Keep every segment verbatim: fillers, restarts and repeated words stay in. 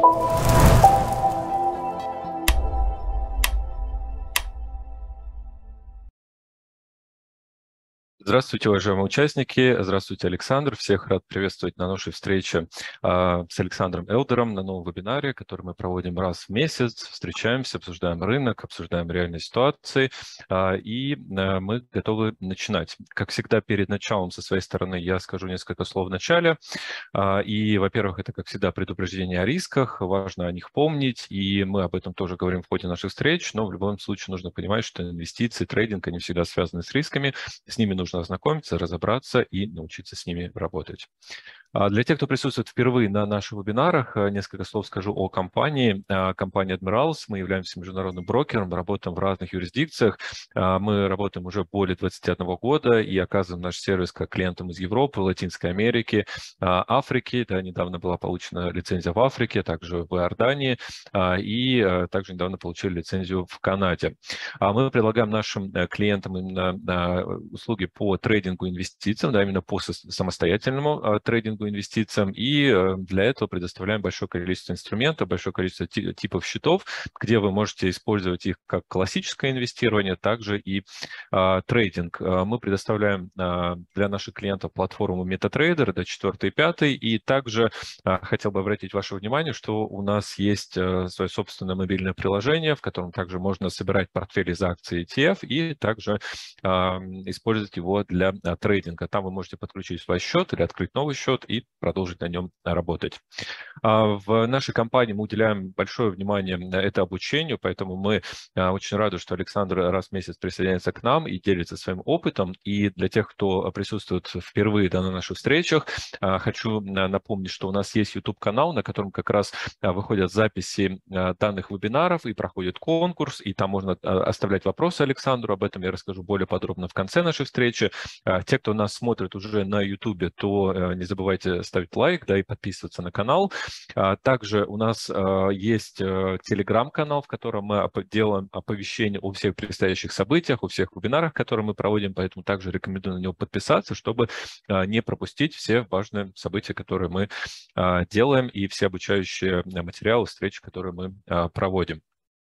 Здравствуйте, уважаемые участники. Здравствуйте, Александр. Всех рад приветствовать на нашей встрече а, с Александром Элдером на новом вебинаре, который мы проводим раз в месяц. Встречаемся, обсуждаем рынок, обсуждаем реальные ситуации, а, и а, мы готовы начинать. Как всегда, перед началом со своей стороны я скажу несколько слов в начале. А, и, во-первых, это, как всегда, предупреждение о рисках. Важно о них помнить, и мы об этом тоже говорим в ходе наших встреч, но в любом случае нужно понимать, что инвестиции, трейдинг, они всегда связаны с рисками. С ними нужно ознакомиться, разобраться и научиться с ними работать. Для тех, кто присутствует впервые на наших вебинарах, несколько слов скажу о компании. Компания Admirals. Мы являемся международным брокером, работаем в разных юрисдикциях. Мы работаем уже более двадцати одного года и оказываем наш сервис как клиентам из Европы, Латинской Америки, Африки. Да, недавно была получена лицензия в Африке, также в Иордании, и также недавно получили лицензию в Канаде. Мы предлагаем нашим клиентам именно услуги по трейдингу инвестициям, да, именно по самостоятельному трейдингу инвестициям, и для этого предоставляем большое количество инструментов, большое количество типов счетов, где вы можете использовать их как классическое инвестирование, также и а, трейдинг. Мы предоставляем а, для наших клиентов платформу MetaTrader, это четвертый и пятый, и также а, хотел бы обратить ваше внимание, что у нас есть а, свое собственное мобильное приложение, в котором также можно собирать портфели из акций и и ти эф, и также а, использовать его для а, трейдинга. Там вы можете подключить свой счет или открыть новый счет и продолжить на нем работать. В нашей компании мы уделяем большое внимание это обучению, поэтому мы очень рады, что Александр раз в месяц присоединяется к нам и делится своим опытом. И для тех, кто присутствует впервые да, на наших встречах, хочу напомнить, что у нас есть YouTube-канал, на котором как раз выходят записи данных вебинаров и проходит конкурс, и там можно оставлять вопросы Александру. Об этом я расскажу более подробно в конце нашей встречи. Те, кто нас смотрит уже на YouTube, то не забывайте ставить лайк, да, и подписываться на канал. Также у нас есть телеграм-канал, в котором мы делаем оповещения о всех предстоящих событиях, о всех вебинарах, которые мы проводим, поэтому также рекомендую на него подписаться, чтобы не пропустить все важные события, которые мы делаем, и все обучающие материалы, встречи, которые мы проводим.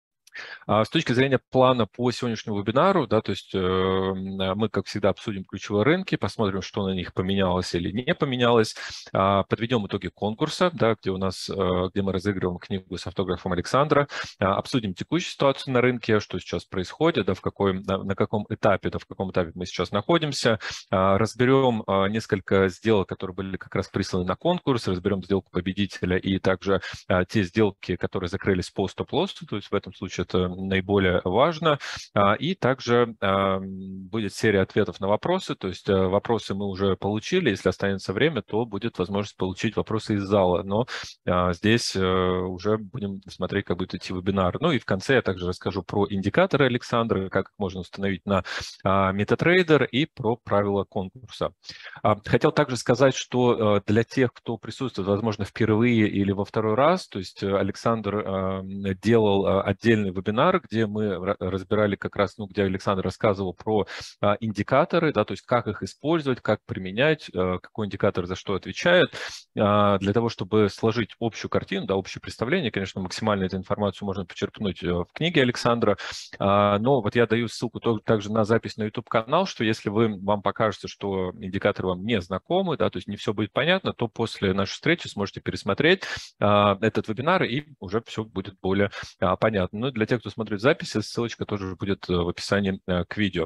С точки зрения плана по сегодняшнему вебинару, да, то есть э, мы, как всегда, обсудим ключевые рынки, посмотрим, что на них поменялось или не поменялось, э, подведем итоги конкурса, да, где у нас, э, где мы разыгрываем книгу с автографом Александра, э, обсудим текущую ситуацию на рынке, что сейчас происходит, да, в какой, на, на каком этапе, да, в каком этапе мы сейчас находимся, э, разберем э, несколько сделок, которые были как раз присланы на конкурс, разберем сделку победителя и также э, те сделки, которые закрылись по стоп-лоссу, то есть в этом случае это наиболее важно. И также будет серия ответов на вопросы, то есть вопросы мы уже получили, если останется время, то будет возможность получить вопросы из зала, но здесь уже будем смотреть, как будет идти вебинар. Ну и в конце я также расскажу про индикаторы Александра, как их можно установить на MetaTrader и про правила конкурса. Хотел также сказать, что для тех, кто присутствует, возможно, впервые или во второй раз, то есть Александр делал отдельный вебинар, где мы разбирали как раз, ну, где Александр рассказывал про а, индикаторы, да, то есть как их использовать, как применять, а, какой индикатор за что отвечает, а, для того, чтобы сложить общую картину, да, общее представление. Конечно, максимально эту информацию можно почерпнуть в книге Александра, а, но вот я даю ссылку также на запись на YouTube-канал, что если вы, вам покажется, что индикаторы вам не знакомы, да, то есть не все будет понятно, то после нашей встречи сможете пересмотреть а, этот вебинар, и уже все будет более а, понятно. Ну и для тех, кто смотрит записи, ссылочка тоже будет в описании к видео.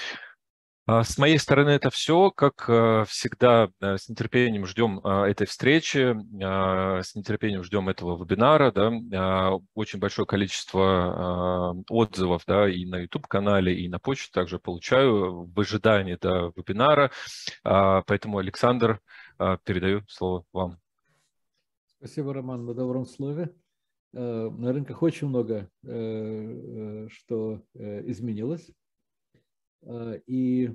С моей стороны это все. Как всегда, с нетерпением ждем этой встречи, с нетерпением ждем этого вебинара. Да. Очень большое количество отзывов, да, и на YouTube-канале, и на почте также получаю в ожидании да, вебинара. Поэтому, Александр, передаю слово вам. Спасибо, Роман, на добром слове. На рынках очень много что изменилось. И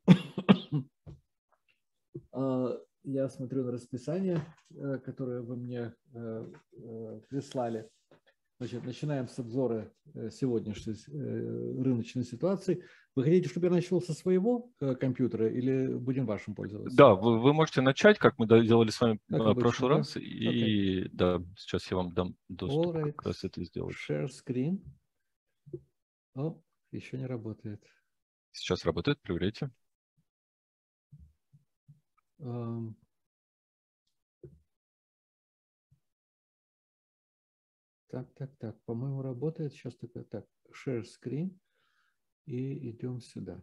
я смотрю на расписание, которое вы мне прислали. Значит, начинаем с обзора сегодняшней рыночной ситуации. Вы хотите, чтобы я начал со своего компьютера или будем вашим пользоваться? Да, вы, вы можете начать, как мы делали с вами как в обычно, прошлый да? раз. И Okay. да, сейчас я вам дам доступ All right. как раз это сделать. Share screen. О, еще не работает. Сейчас работает, проверяйте. Um, так, так, так. По-моему, работает. Сейчас только так. Share screen. И идем сюда.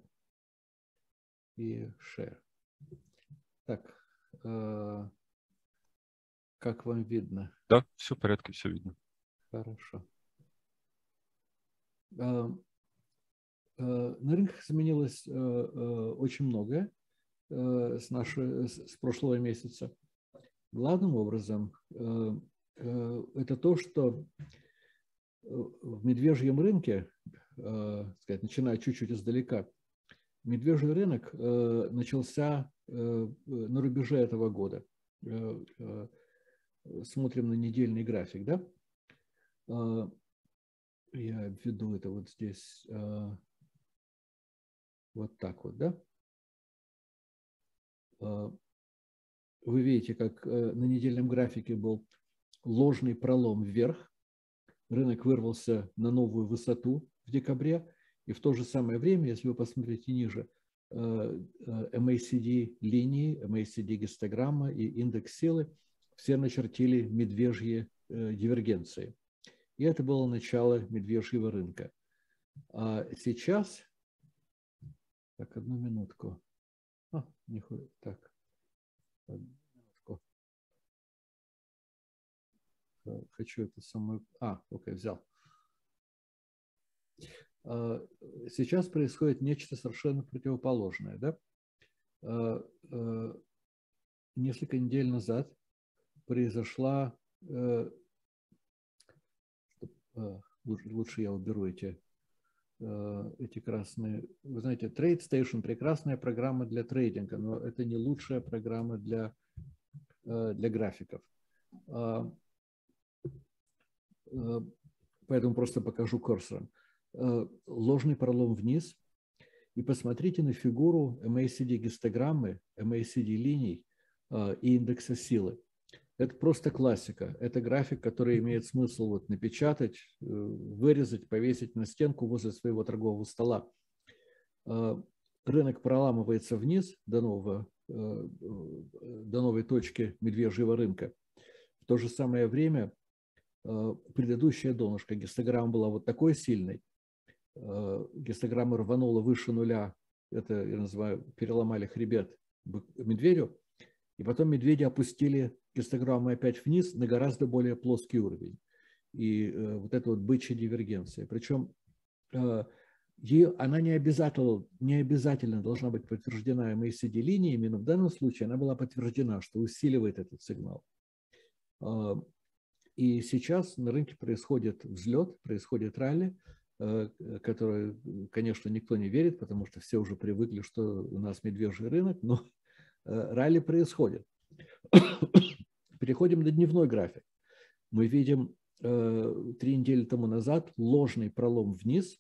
И share. Так. Uh, как вам видно? Да, все в порядке, все видно. Хорошо. Uh, uh, на рынках изменилось uh, uh, очень многое uh, с, нашей, с, с прошлого месяца. Главным образом uh, uh, это то, что в медвежьем рынке, uh, сказать, начиная чуть-чуть издалека, медвежий рынок uh, начался uh, на рубеже этого года. Uh, uh, смотрим на недельный график, да? Uh, я введу это вот здесь. Uh, вот так вот, да? Uh, вы видите, как uh, на недельном графике был ложный пролом вверх. Рынок вырвался на новую высоту в декабре. И в то же самое время, если вы посмотрите ниже, эм эй си ди линии, эм эй си ди гистограмма и индекс силы все начертили медвежьи дивергенции. И это было начало медвежьего рынка. А сейчас... Так, одну минутку. А, не так. Одну минутку. Хочу это самое... А, окей, взял. Сейчас происходит нечто совершенно противоположное. Да? Несколько недель назад произошла... Лучше я уберу эти, эти красные... Вы знаете, TradeStation – прекрасная программа для трейдинга, но это не лучшая программа для, для графиков. Поэтому просто покажу курсором. Ложный пролом вниз. И посмотрите на фигуру эм эй си ди гистограммы, эм эй си ди линий и индекса силы. Это просто классика. Это график, который имеет смысл вот напечатать, вырезать, повесить на стенку возле своего торгового стола. Рынок проламывается вниз до, нового, до новой точки медвежьего рынка. В то же самое время предыдущая донышко гистограмма была вот такой сильной. Гистограмма рванула выше нуля. Это, я называю, переломали хребет медведю. И потом медведи опустили гистограмму опять вниз на гораздо более плоский уровень. И э, вот это вот бычья дивергенция. Причем э, ей, она не обязательно, не обязательно должна быть подтверждена эм эй си ди линиями, но в данном случае она была подтверждена, что усиливает этот сигнал. Э, и сейчас на рынке происходит взлет, происходит ралли, э, который, конечно, никто не верит, потому что все уже привыкли, что у нас медвежий рынок, но ралли происходит. Переходим на дневной график. Мы видим э, три недели тому назад ложный пролом вниз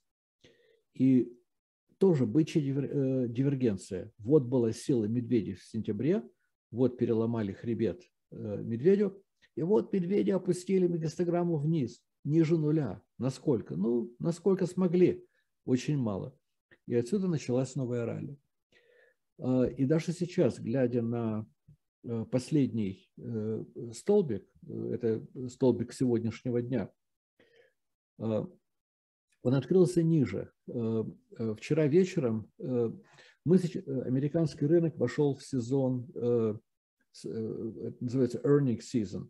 и тоже бычья дивер, э, дивергенция. Вот была сила медведей в сентябре, вот переломали хребет э, медведю, и вот медведи опустили гистограмму вниз, ниже нуля. Насколько? Ну, насколько смогли. Очень мало. И отсюда началась новая ралли. И даже сейчас, глядя на последний столбик, это столбик сегодняшнего дня, он открылся ниже. Вчера вечером мы, американский рынок вошел в сезон, называется earnings season,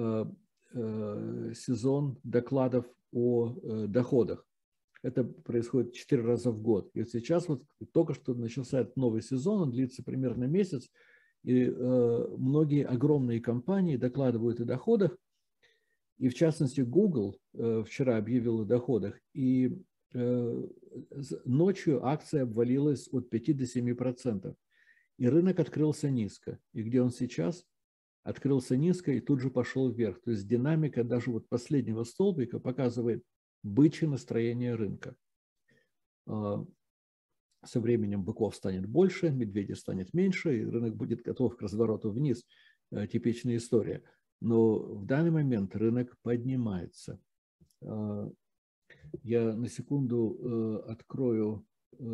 сезон докладов о доходах. Это происходит четыре раза в год. И сейчас вот только что начался этот новый сезон, он длится примерно месяц, и э, многие огромные компании докладывают о доходах, и в частности Google э, вчера объявил о доходах, и э, ночью акция обвалилась от пяти до семи процентов, и рынок открылся низко. И где он сейчас? открылся низко и тут же пошел вверх. То есть динамика даже вот последнего столбика показывает бычье настроение рынка. Со временем быков станет больше, медведей станет меньше, и рынок будет готов к развороту вниз. Типичная история. Но в данный момент рынок поднимается. Я на секунду открою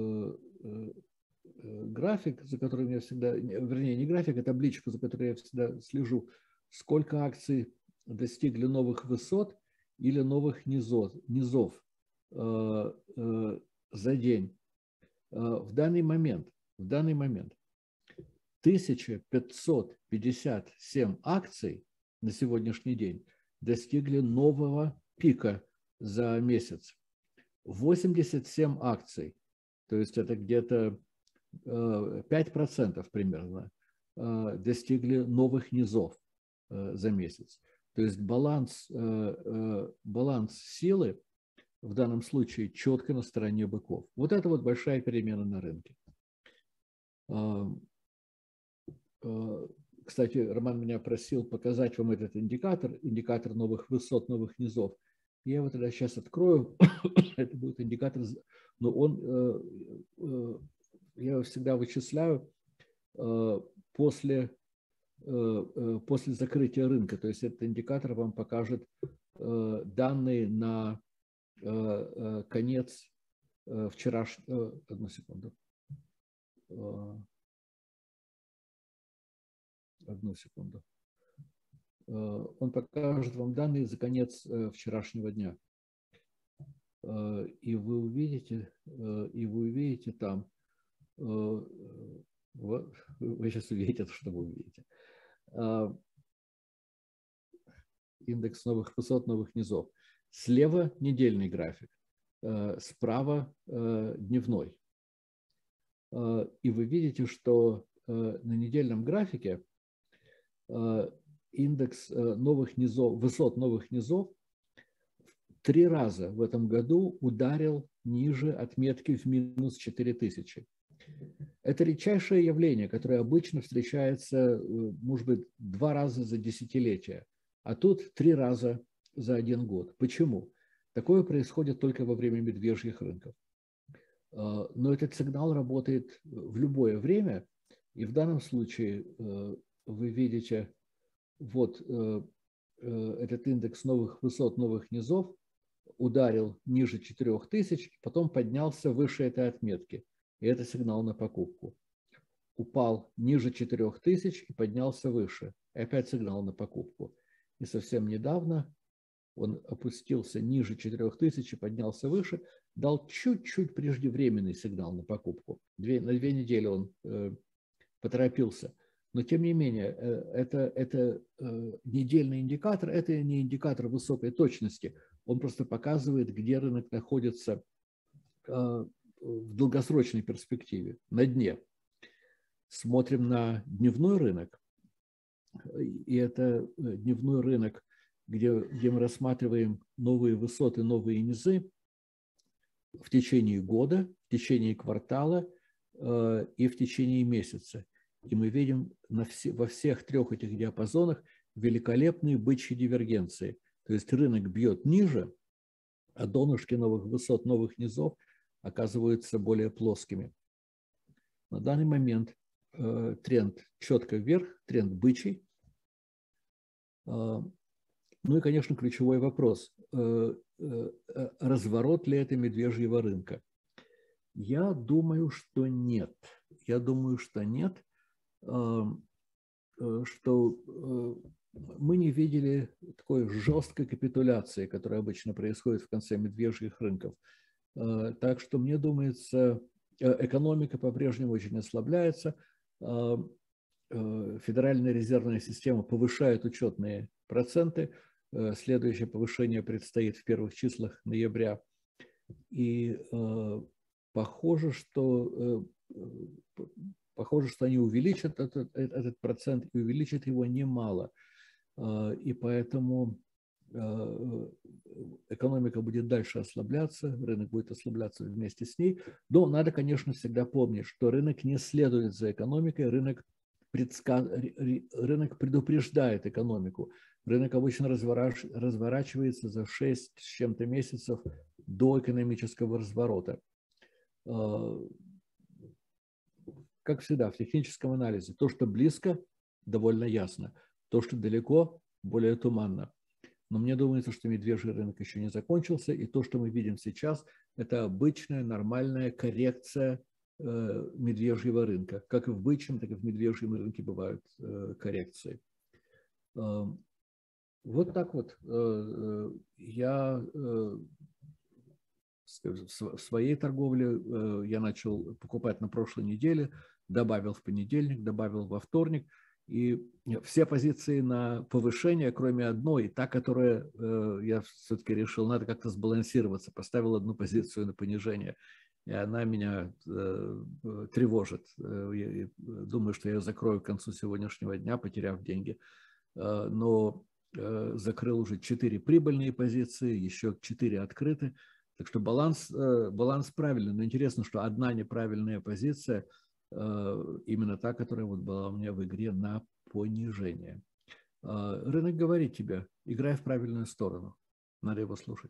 график, за которым я всегда, вернее, не график, а табличку, за которой я всегда слежу. Сколько акций достигли новых высот или новых низов, низов за день. В данный момент, в данный момент тысяча пятьсот пятьдесят семь акций на сегодняшний день достигли нового пика за месяц. восемьдесят семь акций, то есть это где-то пять процентов примерно, достигли новых низов за месяц. То есть баланс, баланс силы в данном случае четко на стороне быков. Вот это вот большая перемена на рынке. Кстати, Роман меня просил показать вам этот индикатор, индикатор новых высот, новых низов. Я его тогда сейчас открою. Это будет индикатор, но он, я его всегда вычисляю после, после закрытия рынка. То есть этот индикатор вам покажет данные на конец вчерашнего, одну секунду, одну секунду, он покажет вам данные за конец вчерашнего дня, и вы увидите, и вы увидите там, вот, вы сейчас увидите, что вы увидите, индекс новых высот, новых низов. Слева недельный график, справа дневной. И вы видите, что на недельном графике индекс новых низов, высот новых низов три раза в этом году ударил ниже отметки в минус четыре тысячи. Это редчайшее явление, которое обычно встречается, может быть, два раза за десятилетие, а тут три раза за один год. Почему? Такое происходит только во время медвежьих рынков. Но этот сигнал работает в любое время, и в данном случае вы видите вот этот индекс новых высот, новых низов ударил ниже четырёх тысяч, потом поднялся выше этой отметки, и это сигнал на покупку. Упал ниже четырёх тысяч и поднялся выше, и опять сигнал на покупку. И совсем недавно он опустился ниже четырёх тысяч и поднялся выше, дал чуть-чуть преждевременный сигнал на покупку. Две, на две недели он э, поторопился. Но тем не менее, э, это, это э, недельный индикатор, это не индикатор высокой точности. Он просто показывает, где рынок находится э, в долгосрочной перспективе, на дне. Смотрим на дневной рынок. И это дневной рынок, где, где мы рассматриваем новые высоты, новые низы в течение года, в течение квартала э, и в течение месяца. И мы видим на все, во всех трех этих диапазонах великолепные бычьи дивергенции. То есть рынок бьет ниже, а донышки новых высот, новых низов оказываются более плоскими. На данный момент э, тренд четко вверх, тренд бычий. Э, ну и, конечно, ключевой вопрос. Э, э, разворот ли это медвежьего рынка? Я думаю, что нет. Я думаю, что нет. Э, э, что э, мы не видели такой жесткой капитуляции, которая обычно происходит в конце медвежьих рынков. Э, так что, мне думается, экономика по-прежнему очень ослабляется. Федеральная резервная система повышает учетные проценты. Следующее повышение предстоит в первых числах ноября. И похоже, что, похоже, что они увеличат этот, этот процент и увеличат его немало. И поэтому экономика будет дальше ослабляться, рынок будет ослабляться вместе с ней. Но надо, конечно, всегда помнить, что рынок не следует за экономикой, рынок предска... рынок предупреждает экономику. Рынок обычно разворач... разворачивается за шесть с чем-то месяцев до экономического разворота. Как всегда, в техническом анализе, то, что близко, довольно ясно. То, что далеко, более туманно. Но мне думается, что медвежий рынок еще не закончился, и то, что мы видим сейчас, это обычная нормальная коррекция э, медвежьего рынка. Как и в бычьем, так и в медвежьем рынке бывают э, коррекции. Э, вот так вот. Э, я э, в своей торговле э, я начал покупать на прошлой неделе, добавил в понедельник, добавил во вторник. И все позиции на повышение, кроме одной, та, которая э, я все-таки решил, надо как-то сбалансироваться, поставил одну позицию на понижение, и она меня э, тревожит. Я думаю, что я закрою к концу сегодняшнего дня, потеряв деньги. Э, но э, закрыл уже четыре прибыльные позиции, еще четыре открыты. Так что баланс, э, баланс правильный. Но интересно, что одна неправильная позиция – именно та, которая вот была у меня в игре на понижение. Рынок говорит тебе, играй в правильную сторону. Надо его слушать.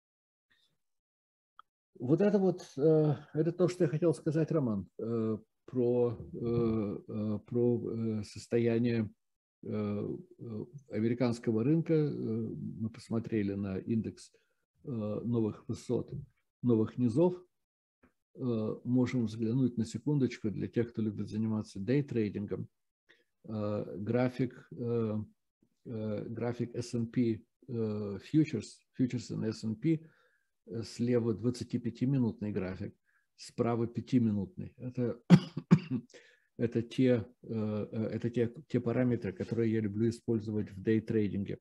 Вот это вот, это то, что я хотел сказать, Роман, про, про состояние американского рынка. Мы посмотрели на индекс новых высот, новых низов. Можем взглянуть на секундочку для тех, кто любит заниматься дейтрейдингом. График, график эс энд пи Futures, Futures на эс энд пи, слева двадцатипятиминутный график, справа пятиминутный. Это, это, те, это те, те параметры, которые я люблю использовать в дейтрейдинге.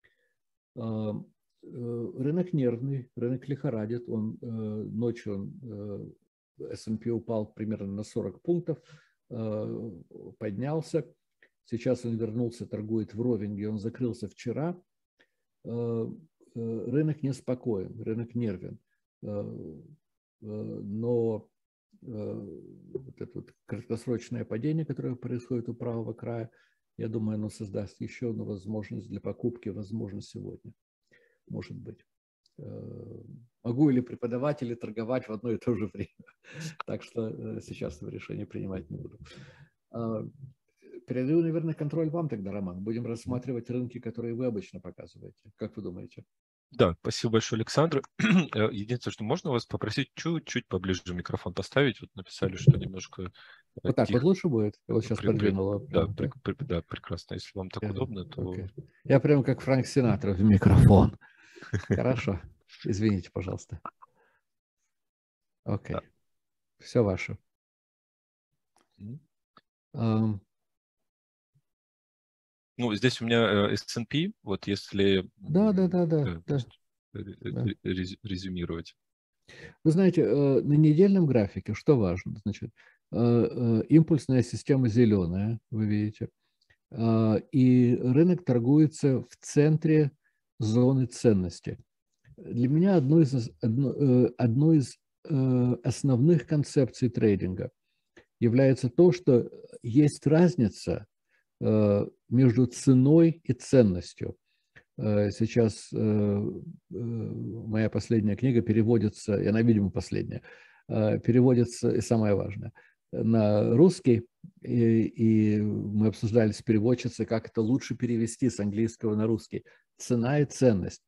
Рынок нервный, рынок лихорадит, он ночью он, эс энд пи упал примерно на сорок пунктов, поднялся, сейчас он вернулся, торгует вровень, где он закрылся вчера. Рынок неспокоен, рынок нервен, но вот это вот краткосрочное падение, которое происходит у правого края, я думаю, оно создаст еще одну возможность для покупки, возможно, сегодня. Может быть. Могу ли преподавать или торговать в одно и то же время? Так что сейчас это решение принимать не буду. Передаю, наверное, контроль вам тогда, Роман. Будем рассматривать рынки, которые вы обычно показываете. Как вы думаете? Да, спасибо большое, Александр. Единственное, что можно вас попросить чуть-чуть поближе микрофон поставить. Вот написали, что немножко вот так тихо. Вот лучше будет? Я вот сейчас при, подвинула. При, да, при, при, да, прекрасно. Если вам так Я, удобно, то... Okay. Я прям как Фрэнк Синатра в микрофон. Хорошо. Извините, пожалуйста. Окей. Okay. Да. Все ваше. Mm-hmm. Um, Ну, здесь у меня эс энд пи, вот если да, да, да, да, да, да. резюмировать. Вы знаете, на недельном графике что важно? Значит, импульсная система зеленая, вы видите, и рынок торгуется в центре зоны ценности. Для меня одно из, одно, одно из основных концепций трейдинга является то, что есть разница между ценой и ценностью. Сейчас моя последняя книга переводится, и она, видимо, последняя, переводится, и самое важное, на русский, и, и мы обсуждали с переводчицей, как это лучше перевести с английского на русский. Цена и ценность.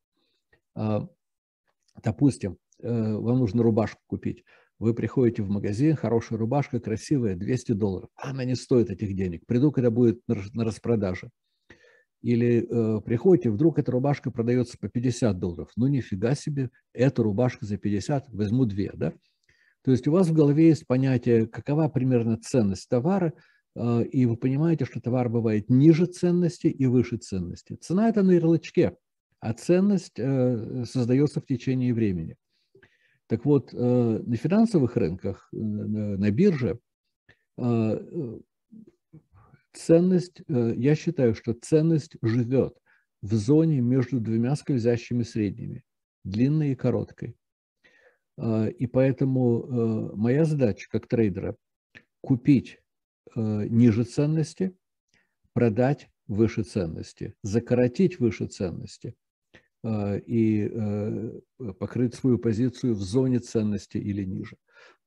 Допустим, вам нужно рубашку купить. Вы приходите в магазин, хорошая рубашка, красивая, двести долларов. Она не стоит этих денег. Приду, когда будет на распродаже. Или э, приходите, вдруг эта рубашка продается по пятьдесят долларов. Ну, нифига себе, эта рубашка за пятьдесят, возьму две, да? То есть у вас в голове есть понятие, какова примерно ценность товара, э, и вы понимаете, что товар бывает ниже ценности и выше ценности. Цена – это на ярлычке, а ценность э, создается в течение времени. Так вот, э, на финансовых рынках, э, на бирже, э, ценность, я считаю, что ценность живет в зоне между двумя скользящими средними, длинной и короткой. И поэтому моя задача как трейдера – купить ниже ценности, продать выше ценности, закоротить выше ценности и покрыть свою позицию в зоне ценности или ниже.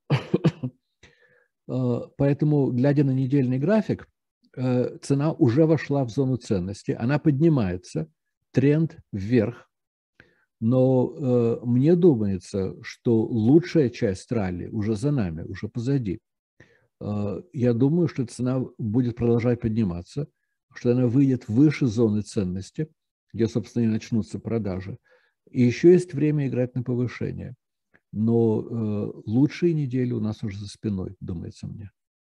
Поэтому, глядя на недельный график, цена уже вошла в зону ценности, она поднимается, тренд вверх, но мне думается, что лучшая часть ралли уже за нами, уже позади. Я думаю, что цена будет продолжать подниматься, что она выйдет выше зоны ценности, где, собственно, и начнутся продажи. И еще есть время играть на повышение. Но э, лучшие недели у нас уже за спиной, думается мне.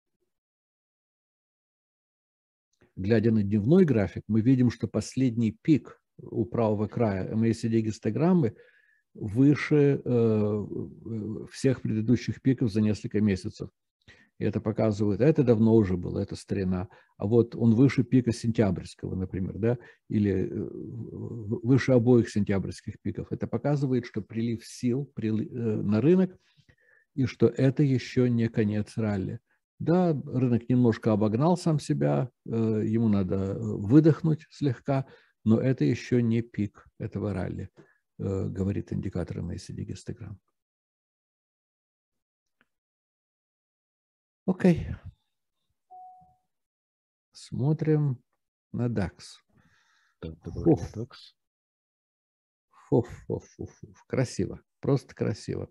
Глядя на дневной график, мы видим, что последний пик у правого края эм эй си ди-гистограммы выше э, всех предыдущих пиков за несколько месяцев. И это показывает, это давно уже было, это старина. А вот он выше пика сентябрьского, например, да, или выше обоих сентябрьских пиков. Это показывает, что прилив сил прилив, э, на рынок, и что это еще не конец ралли. Да, рынок немножко обогнал сам себя, э, ему надо выдохнуть слегка, но это еще не пик этого ралли, э, говорит индикатор эм эй си ди-гистоgram. Окей. Смотрим на дакс. Фуф. дакс. Фуф, фуф, фуф, фуф. Красиво, просто красиво.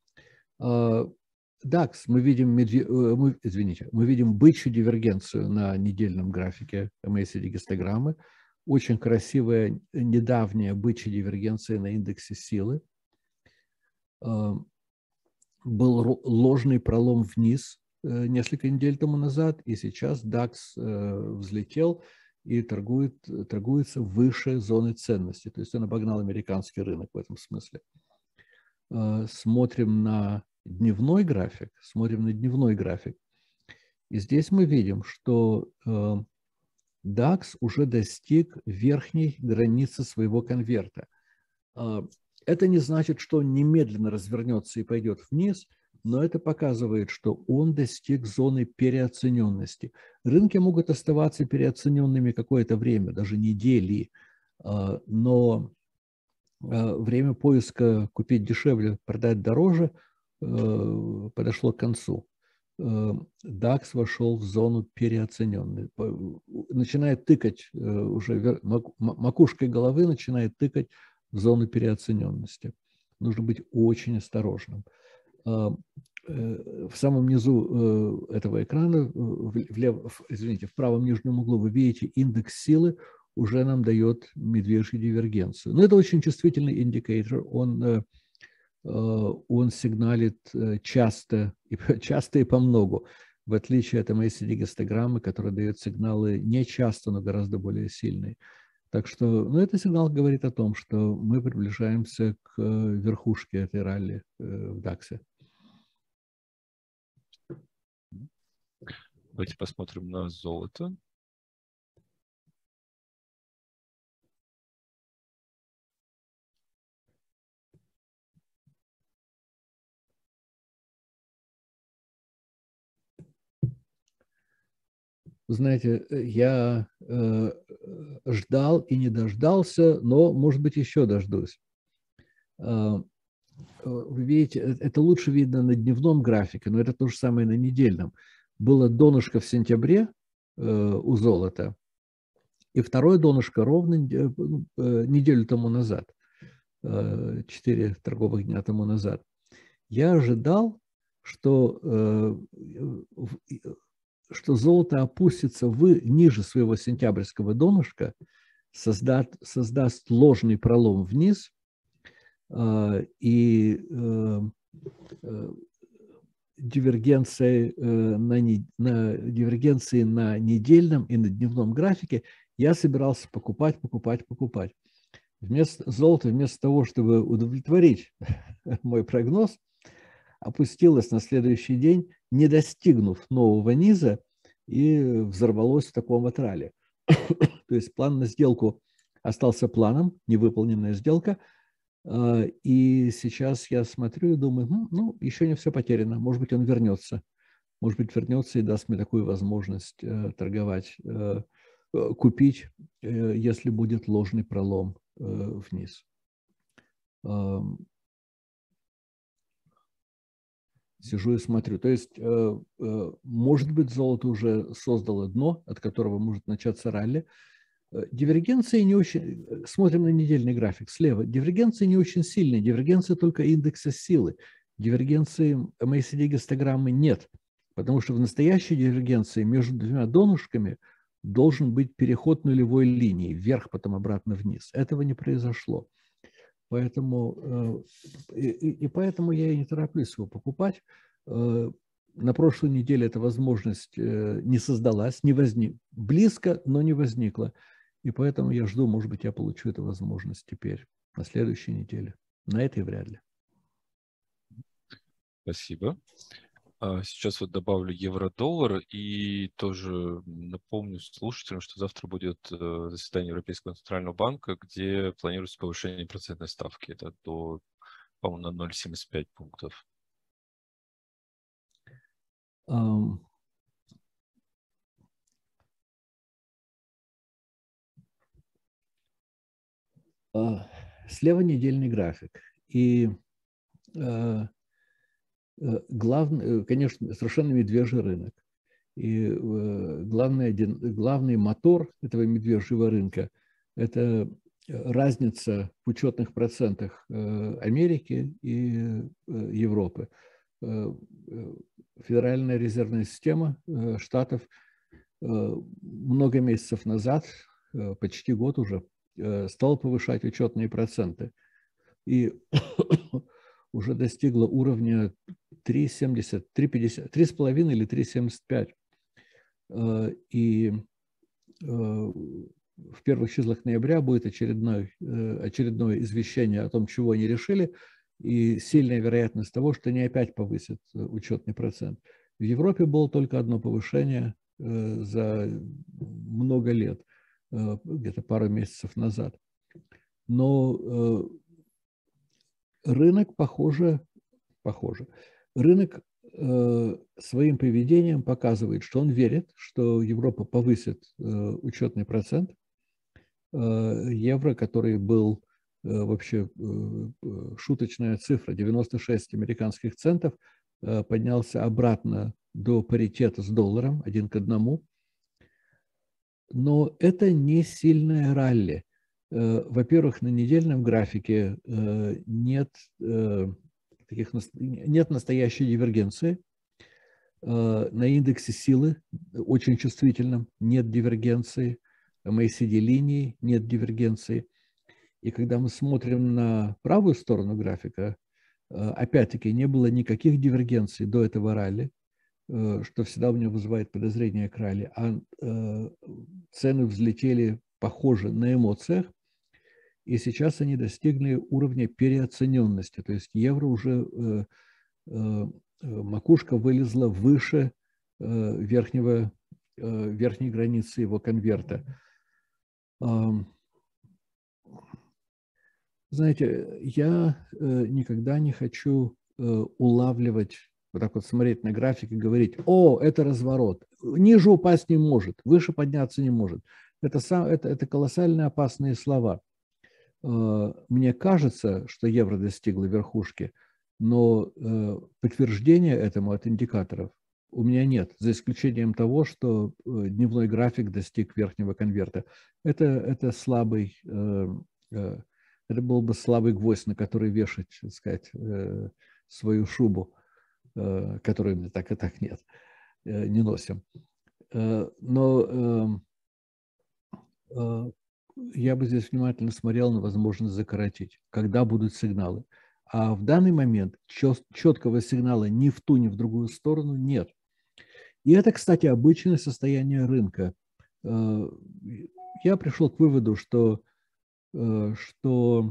дакс, мы видим, медве... мы, извините, мы видим бычью дивергенцию на недельном графике эм эй си ди-гистограммы. Очень красивая недавняя бычья дивергенция на индексе силы. Был ложный пролом вниз несколько недель тому назад, и сейчас дакс взлетел и торгует, торгуется выше зоны ценности. То есть он обогнал американский рынок в этом смысле. Смотрим на дневной график, смотрим на дневной график. И здесь мы видим, что дакс уже достиг верхней границы своего конверта. Это не значит, что он немедленно развернется и пойдет вниз, но это показывает, что он достиг зоны переоцененности. Рынки могут оставаться переоцененными какое-то время, даже недели, но время поиска купить дешевле, продать дороже подошло к концу. дакс вошел в зону переоцененной. Начинает тыкать, уже макушкой головы начинает тыкать в зону переоцененности. Нужно быть очень осторожным. В самом низу этого экрана, влево, извините, в правом нижнем углу вы видите индекс силы, уже нам дает медвежью дивергенцию. Но это очень чувствительный индикатор, он, он сигналит часто, часто и по многу, в отличие от эм эй си ди-гистограммы, которая дает сигналы не часто, но гораздо более сильные. Так что, ну, этот сигнал говорит о том, что мы приближаемся к верхушке этой ралли в даксе. Давайте посмотрим на золото. Знаете, я э, ждал и не дождался, но, может быть, еще дождусь. Э, вы видите, это лучше видно на дневном графике, но это то же самое на недельном. Было донышко в сентябре э, у золота, и второе донышко ровно э, неделю тому назад, э, четыре торговых дня тому назад. Я ожидал, что э, что золото опустится вы, ниже своего сентябрьского донышка, создаст, создаст ложный пролом вниз, э, и э, э, дивергенции, э, на, не, на, дивергенции на недельном и на дневном графике я собирался покупать, покупать, покупать. Вместо золота, вместо того, чтобы удовлетворить мой прогноз, опустилось на следующий день, не достигнув нового низа, и взорвалось в таком вот ралли. То есть план на сделку остался планом, невыполненная сделка. И сейчас я смотрю и думаю, ну, еще не все потеряно, может быть, он вернется. может быть, вернется и даст мне такую возможность торговать, купить, если будет ложный пролом вниз. Сижу и смотрю. То есть, может быть, золото уже создало дно, от которого может начаться ралли. Дивергенции не очень... Смотрим на недельный график слева. Дивергенции не очень сильные. Дивергенции только индекса силы. Дивергенции эм эй си ди-гистограммы нет. Потому что в настоящей дивергенции между двумя донышками должен быть переход нулевой линии. Вверх, потом обратно вниз. Этого не произошло. Поэтому, и, и поэтому я и не тороплюсь его покупать. На прошлой неделе эта возможность не создалась, не возникла. Близко, но не возникла. И поэтому я жду, может быть, я получу эту возможность теперь, на следующей неделе. На этой вряд ли. Спасибо. Сейчас вот добавлю евро-доллар и тоже напомню слушателям, что завтра будет заседание Европейского центрального банка, где планируется повышение процентной ставки. Это до, по-моему, на ноль целых семьдесят пять пунктов. Um... Слева недельный график. И главный, конечно, совершенно медвежий рынок. И главный, главный мотор этого медвежьего рынка – это разница в учетных процентах Америки и Европы. Федеральная резервная система штатов много месяцев назад, почти год уже, стала повышать учетные проценты. И уже достигла уровня три семьдесят, три пятьдесят, три с половиной или три семьдесят пять. И в первых числах ноября будет очередное, очередное извещение о том, чего они решили, и сильная вероятность того, что они опять повысят учетный процент. В Европе было только одно повышение за много лет, где-то пару месяцев назад. Но рынок, похоже, похоже, рынок своим поведением показывает, что он верит, что Европа повысит учетный процент. Евро, который был вообще шуточная цифра, девяносто шесть американских центов, поднялся обратно до паритета с долларом, один к одному. Но это не сильное ралли. Во-первых, на недельном графике нет, таких, нет настоящей дивергенции. На индексе силы, очень чувствительном, нет дивергенции. эм эй си ди-линии нет дивергенции. И когда мы смотрим на правую сторону графика, опять-таки не было никаких дивергенций до этого ралли, что всегда у меня вызывает подозрение к ралли. А цены взлетели, похоже, на эмоциях. И сейчас они достигли уровня переоцененности. То есть евро уже, макушка вылезла выше верхнего, верхней границы его конверта. Знаете, я никогда не хочу улавливать, вот так вот смотреть на график и говорить: о, это разворот, ниже упасть не может, выше подняться не может. Это, это, это колоссально опасные слова. Мне кажется, что евро достигло верхушки, но подтверждения этому от индикаторов у меня нет, за исключением того, что дневной график достиг верхнего конверта. Это, это слабый, это был бы слабый гвоздь, на который вешать, так сказать, свою шубу, которую мне так и так нет, не носим. Но я бы здесь внимательно смотрел на возможность закоротить, когда будут сигналы. А в данный момент четкого сигнала ни в ту, ни в другую сторону нет. И это, кстати, обычное состояние рынка. Я пришел к выводу, что, что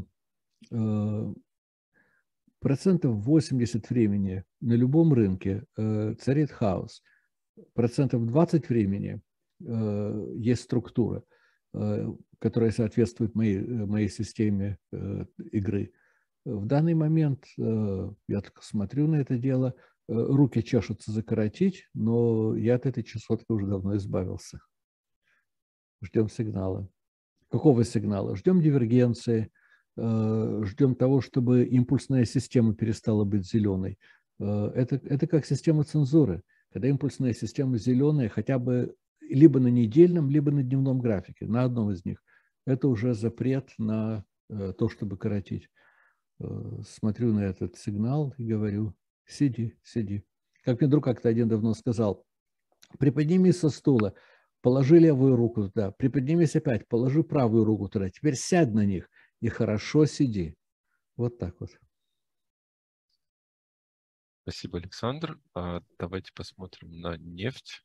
процентов восемьдесят времени на любом рынке царит хаос. Процентов двадцать времени есть структура, которая соответствует моей, моей системе игры. В данный момент я только смотрю на это дело, руки чешутся закоротить, но я от этой чесотки уже давно избавился. Ждем сигнала. Какого сигнала? Ждем дивергенции, ждем того, чтобы импульсная система перестала быть зеленой. Это, это как система цензуры. Когда импульсная система зеленая, хотя бы либо на недельном, либо на дневном графике, на одном из них, это уже запрет на то, чтобы коротить. Смотрю на этот сигнал и говорю: сиди, сиди. Как мне друг как-то один давно сказал: приподнимись со стула, положи левую руку туда, приподнимись опять, положи правую руку туда, теперь сядь на них и хорошо сиди. Вот так вот. Спасибо, Александр. Давайте посмотрим на нефть.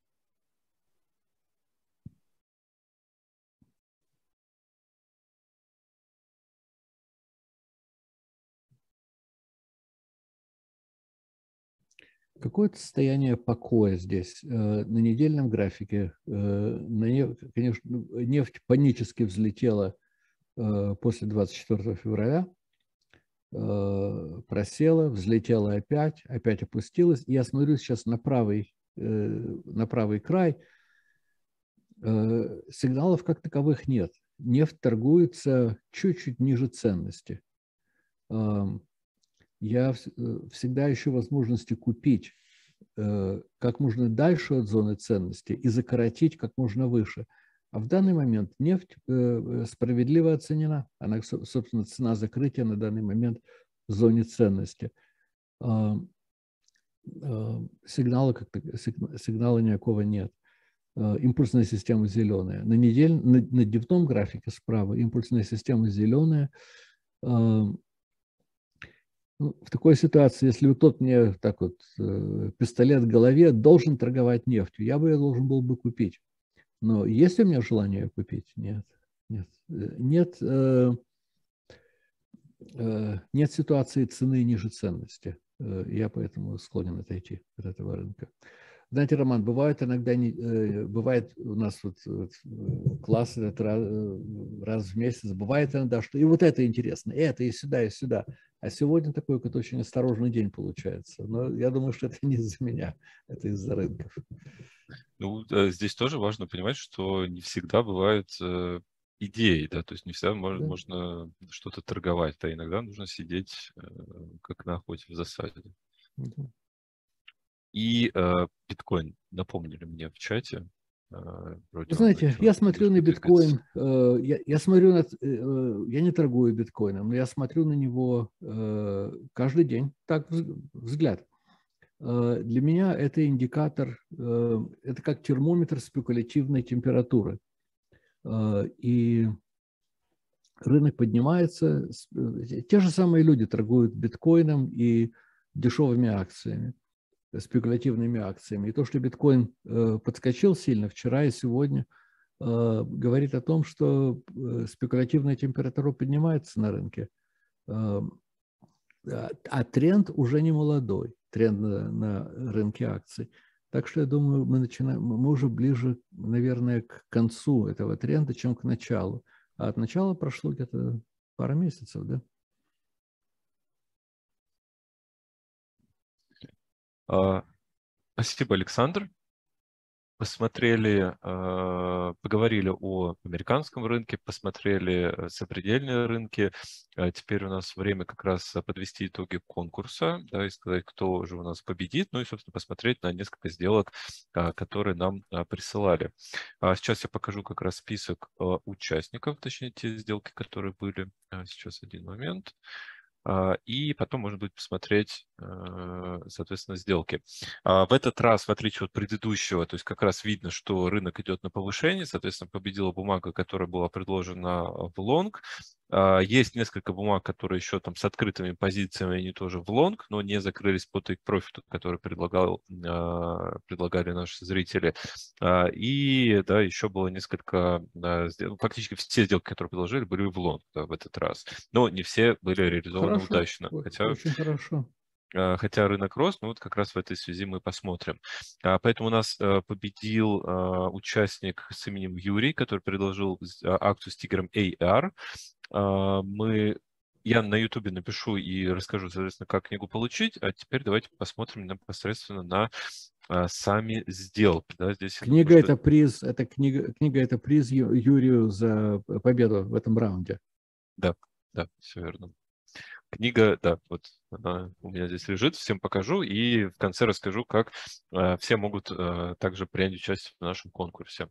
Какое-то состояние покоя здесь. На недельном графике, конечно, нефть панически взлетела после двадцать четвёртого февраля, просела, взлетела опять, опять опустилась. Я смотрю сейчас на правый, на правый край. Сигналов как таковых нет. Нефть торгуется чуть-чуть ниже ценности. Я всегда ищу возможности купить как можно дальше от зоны ценности и закоротить как можно выше. А в данный момент нефть справедливо оценена. Она, собственно, цена закрытия на данный момент в зоне ценности. Сигнала, как сигнала никакого нет. Импульсная система зеленая. На, недель, на, на дневном графике справа импульсная система зеленая. Ну, в такой ситуации, если вот тот мне так вот э, пистолет в голове должен торговать нефтью, я бы ее должен был бы купить. Но есть ли у меня желание ее купить? Нет. Нет, нет, э, э, нет ситуации цены ниже ценности. Э, я поэтому склонен отойти от этого рынка. Знаете, Роман, бывает иногда, не, э, бывает у нас вот, вот класс этот раз, раз в месяц, бывает иногда, что и вот это интересно, и это, и сюда, и сюда. А сегодня такой какой-то очень осторожный день получается. Но я думаю, что это не из-за меня, это из-за рынков. Ну, здесь тоже важно понимать, что не всегда бывают э, идеи, да, то есть не всегда можно, да. можно что-то торговать, да, иногда нужно сидеть э, как на охоте в засаде. Да. И э, биткоин напомнили мне в чате. Э, вроде Знаете, я смотрю на биткоин, э, я, я смотрю на, э, я не торгую биткоином, но я смотрю на него э, каждый день, так взгляд. Э, для меня это индикатор, э, это как термометр спекулятивной температуры. Э, и рынок поднимается, те же самые люди торгуют биткоином и дешевыми акциями, спекулятивными акциями. И то, что биткоин э, подскочил сильно вчера и сегодня, э, говорит о том, что спекулятивная температура поднимается на рынке. Э, а тренд уже не молодой, тренд на, на рынке акций. Так что я думаю, мы, начинаем, мы уже ближе, наверное, к концу этого тренда, чем к началу. А от начала прошло где-то пара месяцев, да? А, спасибо, Александр. Посмотрели, поговорили о американском рынке, посмотрели сопредельные рынки. Теперь у нас время как раз подвести итоги конкурса, да, и сказать, кто же у нас победит, ну и, собственно, посмотреть на несколько сделок, которые нам присылали. Сейчас я покажу как раз список участников, точнее, те сделки, которые были. Сейчас один момент. И потом можно будет посмотреть, соответственно, сделки. В этот раз, в отличие от предыдущего, то есть как раз видно, что рынок идет на повышение, соответственно, победила бумага, которая была предложена в лонг. Есть несколько бумаг, которые еще там с открытыми позициями, они тоже в лонг, но не закрылись по тейк-профиту, который предлагал, предлагали наши зрители. И да, еще было несколько, фактически все сделки, которые предложили, были в лонг, да, в этот раз. Но не все были реализованы хорошо, удачно. Хотя, очень хорошо. Хотя рынок рос, ну вот как раз в этой связи мы посмотрим. Поэтому у нас победил участник с именем Юрий, который предложил акцию с тикером эй ар. Мы я на ютубе напишу и расскажу, соответственно, как книгу получить, а теперь давайте посмотрим непосредственно на а, сами сделки. Да, здесь я думаю, Книга что... это приз, это книга, книга это приз Ю- Юрию за победу в этом раунде. Да, да, все верно. Книга, да, вот она у меня здесь лежит, всем покажу и в конце расскажу, как э, все могут э, также принять участие в нашем конкурсе.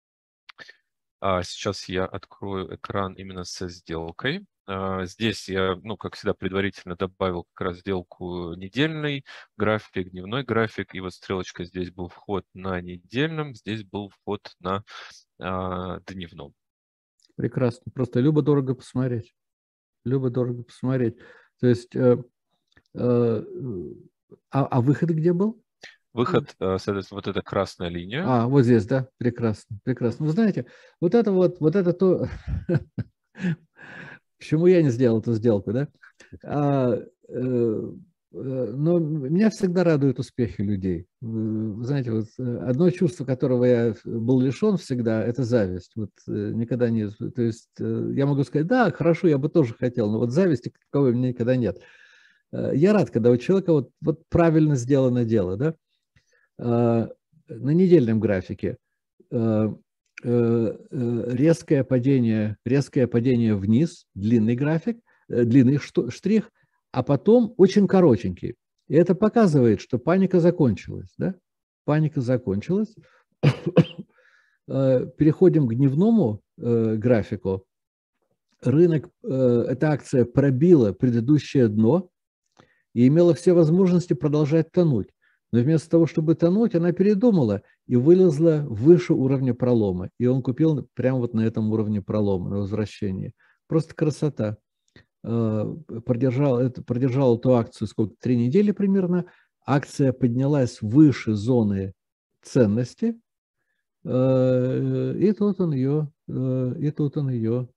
А сейчас я открою экран именно со сделкой. А, здесь я, ну, как всегда, предварительно добавил как раз сделку недельный график, дневной график, и вот стрелочка здесь был вход на недельном, здесь был вход на а, дневном. Прекрасно. Просто любо-дорого посмотреть. Любо-дорого посмотреть. То есть, э, э, а, а выход где был? Выход, э, соответственно, вот эта красная линия. А, вот здесь, да? Прекрасно. Прекрасно. Вы знаете, вот это вот, вот это то, почему я не сделал эту сделку, да? А, э, э, но меня всегда радуют успехи людей. Вы вы знаете, вот э, одно чувство, которого я был лишен всегда, это зависть. Вот э, никогда не... То есть э, я могу сказать, да, хорошо, я бы тоже хотел, но вот зависти как таковой у меня никогда нет. Э, Я рад, когда у человека вот, вот правильно сделано дело, да? А, На недельном графике э, э, э, резкое падение, резкое падение вниз, длинный график, э, длинный што- штрих, а потом очень коротенький. И это показывает, что паника закончилась. Да? Паника закончилась. Э, Переходим к дневному э, графику. Рынок, э, эта акция пробила предыдущее дно и имела все возможности продолжать тонуть. Но вместо того, чтобы тонуть, она передумала и вылезла выше уровня пролома. И он купил прямо вот на этом уровне пролома, на возвращении. Просто красота. Продержал, это, продержал эту акцию сколько? Три недели примерно. Акция поднялась выше зоны ценности. И тут он ее, и тут он ее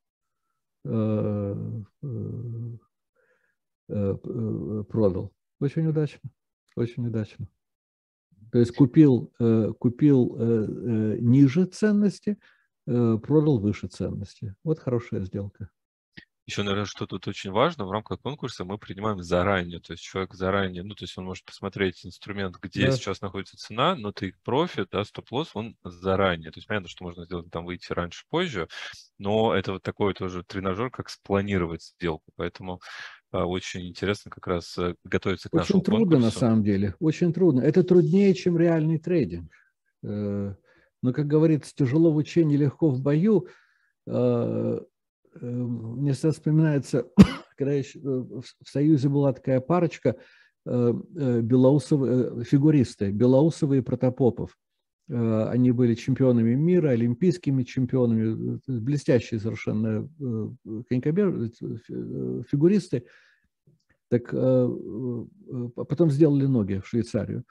продал. Очень удачно. Очень удачно. То есть купил, купил ниже ценности, продал выше ценности. Вот хорошая сделка. Еще, наверное, что тут очень важно, в рамках конкурса мы принимаем заранее, то есть человек заранее, ну, то есть он может посмотреть инструмент, где Да. сейчас находится цена, но ты профит, да, стоп-лосс, он заранее. То есть понятно, что можно сделать там выйти раньше, позже, но это вот такой тоже тренажер, как спланировать сделку. Поэтому а, очень интересно как раз а, готовиться к Очень нашему трудно на конкурсу. самом деле. Очень трудно. Это труднее, чем реальный трейдинг. Но, как говорится, тяжело в учении, легко в бою. Мне всегда вспоминается, когда еще в Союзе была такая парочка, Белоусовые, фигуристы, Белоусовый и Протопопов. Они были чемпионами мира, олимпийскими чемпионами, блестящие совершенно конькобежцы, фигуристы. Так потом сделали ноги в Швейцарию.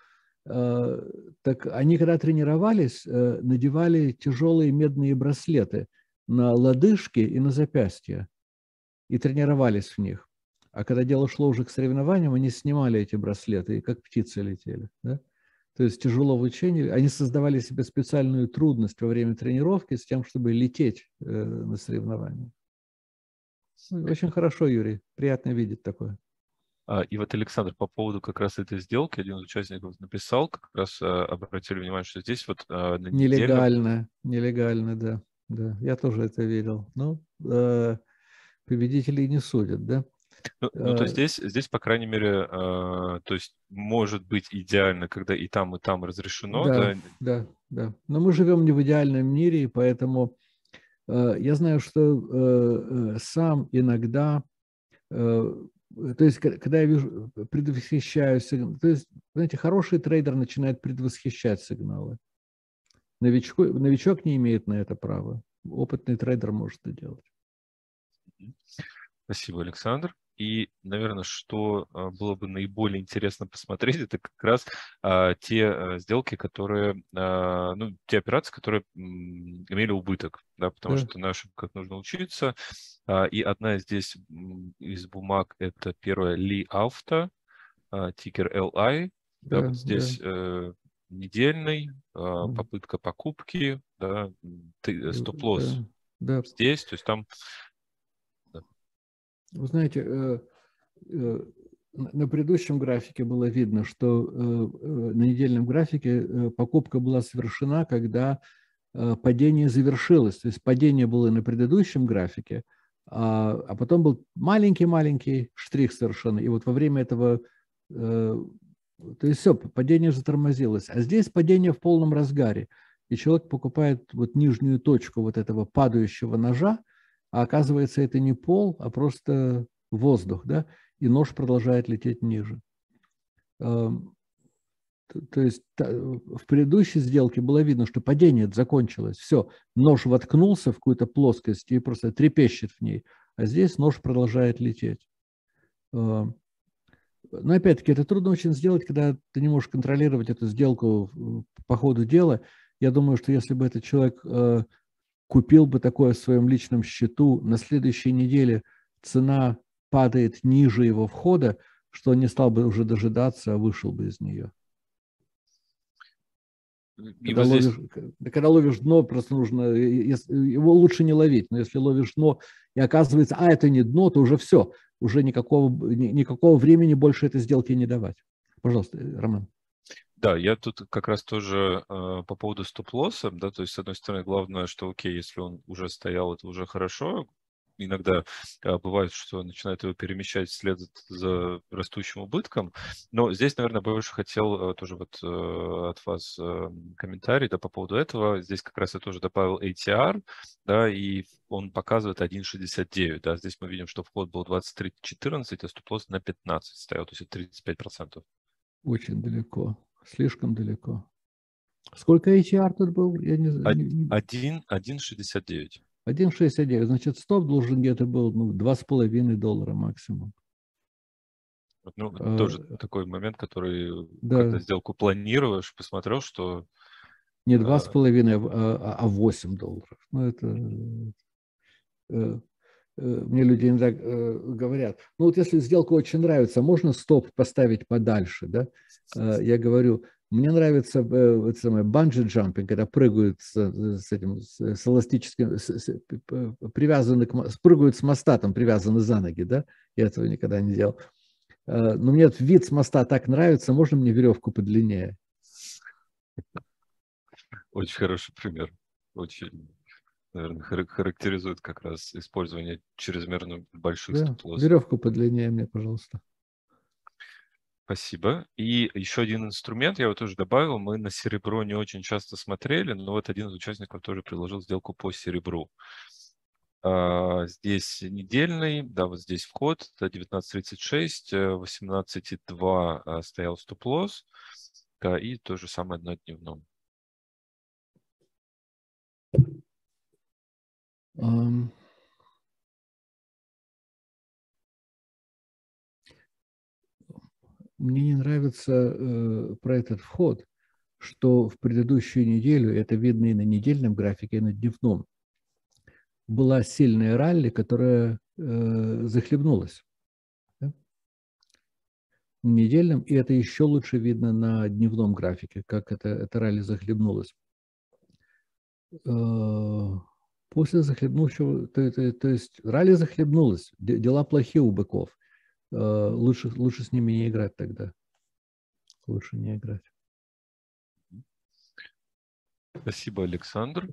Так они, когда тренировались, надевали тяжелые медные браслеты на лодыжки и на запястья и тренировались в них. А когда дело шло уже к соревнованиям, они снимали эти браслеты и как птицы летели. Да? То есть тяжело в учении. Они создавали себе специальную трудность во время тренировки с тем, чтобы лететь на соревнования. Очень хорошо, Юрий. Приятно видеть такое. И вот, Александр, по поводу как раз этой сделки, один из участников написал, как раз обратили внимание, что здесь вот на недельном... Нелегально, нелегально, да. Да, я тоже это видел. Ну, э, победителей не судят, да? Ну, ну, то есть здесь, здесь, по крайней мере, э, то есть может быть идеально, когда и там, и там разрешено, Да, да? да, да. Но мы живем не в идеальном мире, и поэтому э, я знаю, что э, э, сам иногда, э, то есть когда я вижу, предвосхищаю сигнал, то есть, знаете, хороший трейдер начинает предвосхищать сигналы. Новичку, новичок не имеет на это права. Опытный трейдер может это делать. Спасибо, Александр. И, наверное, что а, было бы наиболее интересно посмотреть, это как раз а, те а, сделки, которые, а, ну, те операции, которые м, имели убыток, да, потому Да. что на ошибках нужно учиться. А, и одна здесь м, из бумаг это первая Ли Авто, а, тикер эл ай, да, Да, вот да. здесь э, недельный, а, Да, попытка покупки, да, ты- да, стоп-лосс да. здесь, то есть там... Вы знаете, на предыдущем графике было видно, что на недельном графике покупка была совершена, когда падение завершилось. То есть падение было на предыдущем графике, а, а потом был маленький-маленький штрих совершенно. И вот во время этого, то есть все, падение затормозилось. А здесь падение в полном разгаре. И человек покупает вот нижнюю точку вот этого падающего ножа, а оказывается, это не пол, а просто воздух, да, и нож продолжает лететь ниже. То есть в предыдущей сделке было видно, что падение закончилось. Все, нож воткнулся в какую-то плоскость и просто трепещет в ней, а здесь нож продолжает лететь. Но опять-таки это трудно очень сделать, когда ты не можешь контролировать эту сделку по ходу дела. Я думаю, что если бы этот человек купил бы такое в своем личном счету, на следующей неделе цена падает ниже его входа, что он не стал бы уже дожидаться, а вышел бы из нее. Когда, вот ловишь, здесь... когда ловишь дно, просто нужно, его лучше не ловить, но если ловишь дно и оказывается, а это не дно, то уже все, уже никакого, никакого времени больше этой сделки не давать. Пожалуйста, Роман. Да, я тут как раз тоже э, по поводу стоп-лосса, да, то есть, с одной стороны, главное, что, окей, если он уже стоял, это уже хорошо. Иногда э, бывает, что начинает его перемещать вслед за растущим убытком, но здесь, наверное, больше хотел э, тоже вот э, от вас э, комментарий, да, по поводу этого. Здесь как раз я тоже добавил эй ти ар, да, и он показывает один шестьдесят девять, да, здесь мы видим, что вход был двадцать три четырнадцать, а стоп-лосс на пятнадцать стоял, то есть это тридцать пять процентов. Очень далеко. Слишком далеко. Сколько эй ти ар тут был? Я не знаю. один шестьдесят девять. один шестьдесят девять. Значит, стоп должен где-то был ну, два с половиной доллара максимум. Ну, а, тоже такой момент, который, да. когда сделку планируешь, посмотрел, что... Не два с половиной, а, а восемь долларов. Ну, это... Мне люди иногда говорят, ну вот если сделка очень нравится, можно стоп поставить подальше, да? Я говорю, мне нравится вот самое банджи-джампинг, когда прыгают с, с этим, с эластическим, с, с, привязаны к, прыгают с моста, там привязаны за ноги, да? Я этого никогда не делал. Но мне этот вид с моста так нравится, можно мне веревку подлиннее? Очень хороший пример. Очень... наверное, характеризует как раз использование чрезмерно больших да, стоп-лоссов. Веревку подлиннее мне, пожалуйста. Спасибо. И еще один инструмент я его тоже добавил. Мы на серебро не очень часто смотрели, но вот один из участников тоже предложил сделку по серебру. А, здесь недельный, да, вот здесь вход, девятнадцать тридцать шесть, восемнадцать два стоял стоп-лосс, да, и то же самое на дневном. Um... Мне не нравится э, про этот вход, что в предыдущую неделю, это видно и на недельном графике, и на дневном, была сильная ралли, которая э, захлебнулась. Да? На недельном, и это еще лучше видно на дневном графике, как это, это ралли захлебнулась. Э, после захлебнувшего, то, то, то есть ралли захлебнулась, дела плохие у быков. Э, лучше, лучше с ними не играть тогда. Лучше не играть. Спасибо, Александр.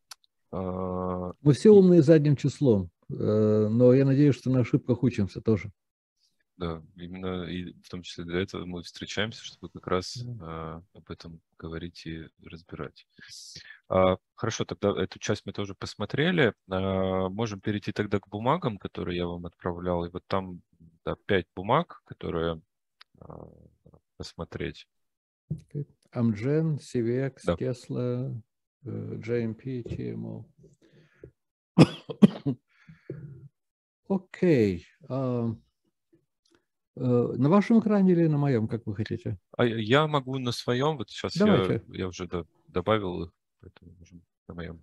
Мы все умные задним числом, но я надеюсь, что на ошибках учимся тоже. Да, именно и в том числе для этого мы встречаемся, чтобы как раз да. об этом говорить и разбирать. Хорошо, тогда эту часть мы тоже посмотрели. Можем перейти тогда к бумагам, которые я вам отправлял. И вот там да, пять бумаг, которые посмотреть. Amgen, си ви экс, да. Tesla, джей эм пи, ти эм о. Окей. На вашем экране или на моем, как вы хотите? А я могу на своем. Вот сейчас я, я уже да, добавил их, поэтому можем на моем.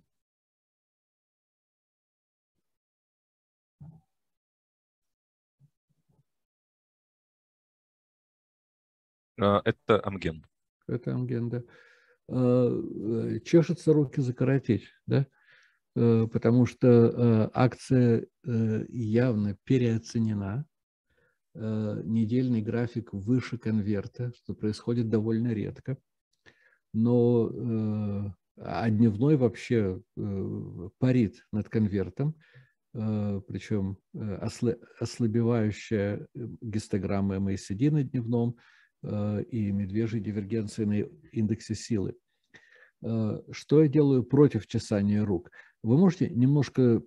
Это Amgen. Это Amgen, да. Чешется руки закоротить, да? потому что акция явно переоценена. Недельный график выше конверта, что происходит довольно редко. Но а дневной вообще парит над конвертом, причем ослабевающая гистограмма эм эй си ди на дневном и медвежьей дивергенции на индексе силы. Что я делаю против чесания рук? Вы можете немножко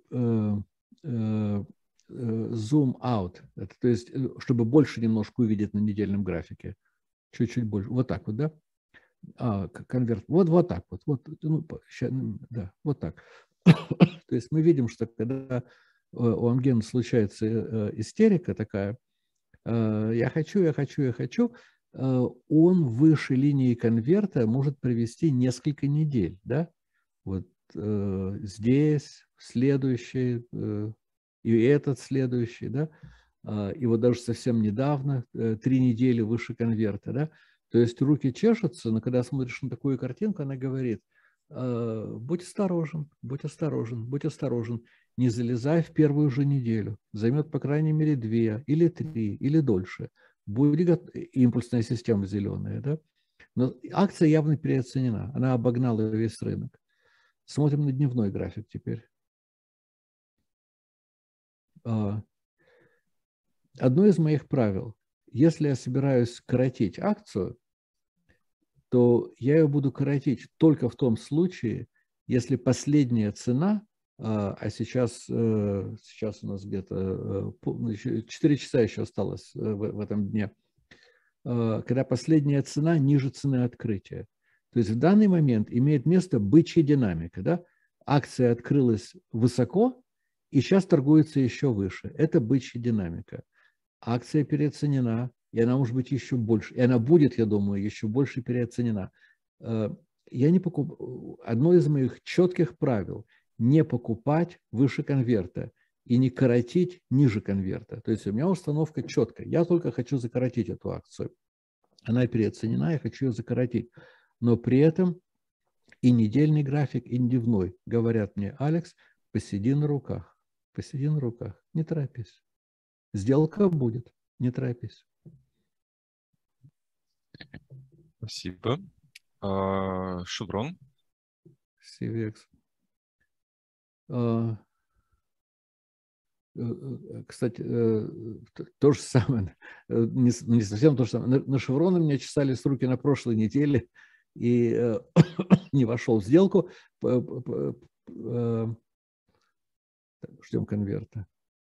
zoom out, это, то есть, чтобы больше немножко увидеть на недельном графике. Чуть-чуть больше. Вот так вот, да? А, конверт. Вот, вот так вот. Вот, ну, да, вот так. То есть мы видим, что когда у Амгена случается истерика такая, я хочу, я хочу, я хочу, он выше линии конверта может провести несколько недель, да? Вот здесь, следующий, и этот следующий, да? И вот даже совсем недавно, три недели выше конверта, да? То есть руки чешутся, но когда смотришь на такую картинку, она говорит: будь осторожен, будь осторожен, будь осторожен, не залезай в первую же неделю, займет по крайней мере две или три, или дольше. Будет импульсная система зеленая, да? Но акция явно переоценена, она обогнала весь рынок. Смотрим на дневной график теперь. Одно из моих правил: если я собираюсь коротить акцию, то я ее буду коротить только в том случае, если последняя цена, а сейчас, сейчас у нас где-то четыре часа еще осталось в этом дне, когда последняя цена ниже цены открытия. То есть в данный момент имеет место бычья динамика. Да? Акция открылась высоко и сейчас торгуется еще выше. Это бычья динамика. Акция переоценена, и она может быть еще больше. И она будет, я думаю, еще больше переоценена. Я не покуп... Одно из моих четких правил – не покупать выше конверта и не коротить ниже конверта. То есть у меня установка четкая. Я только хочу закоротить эту акцию. Она переоценена, я хочу ее закоротить. Но при этом и недельный график, и дневной говорят мне: Алекс, посиди на руках, посиди на руках, не торопись. Сделка будет, не торопись. Спасибо. А, Шеврон. си ви экс. А, кстати, то же самое, не, не совсем то же самое. На, на Шеврон у меня чесались руки на прошлой неделе, и не вошел в сделку. Ждем конверта.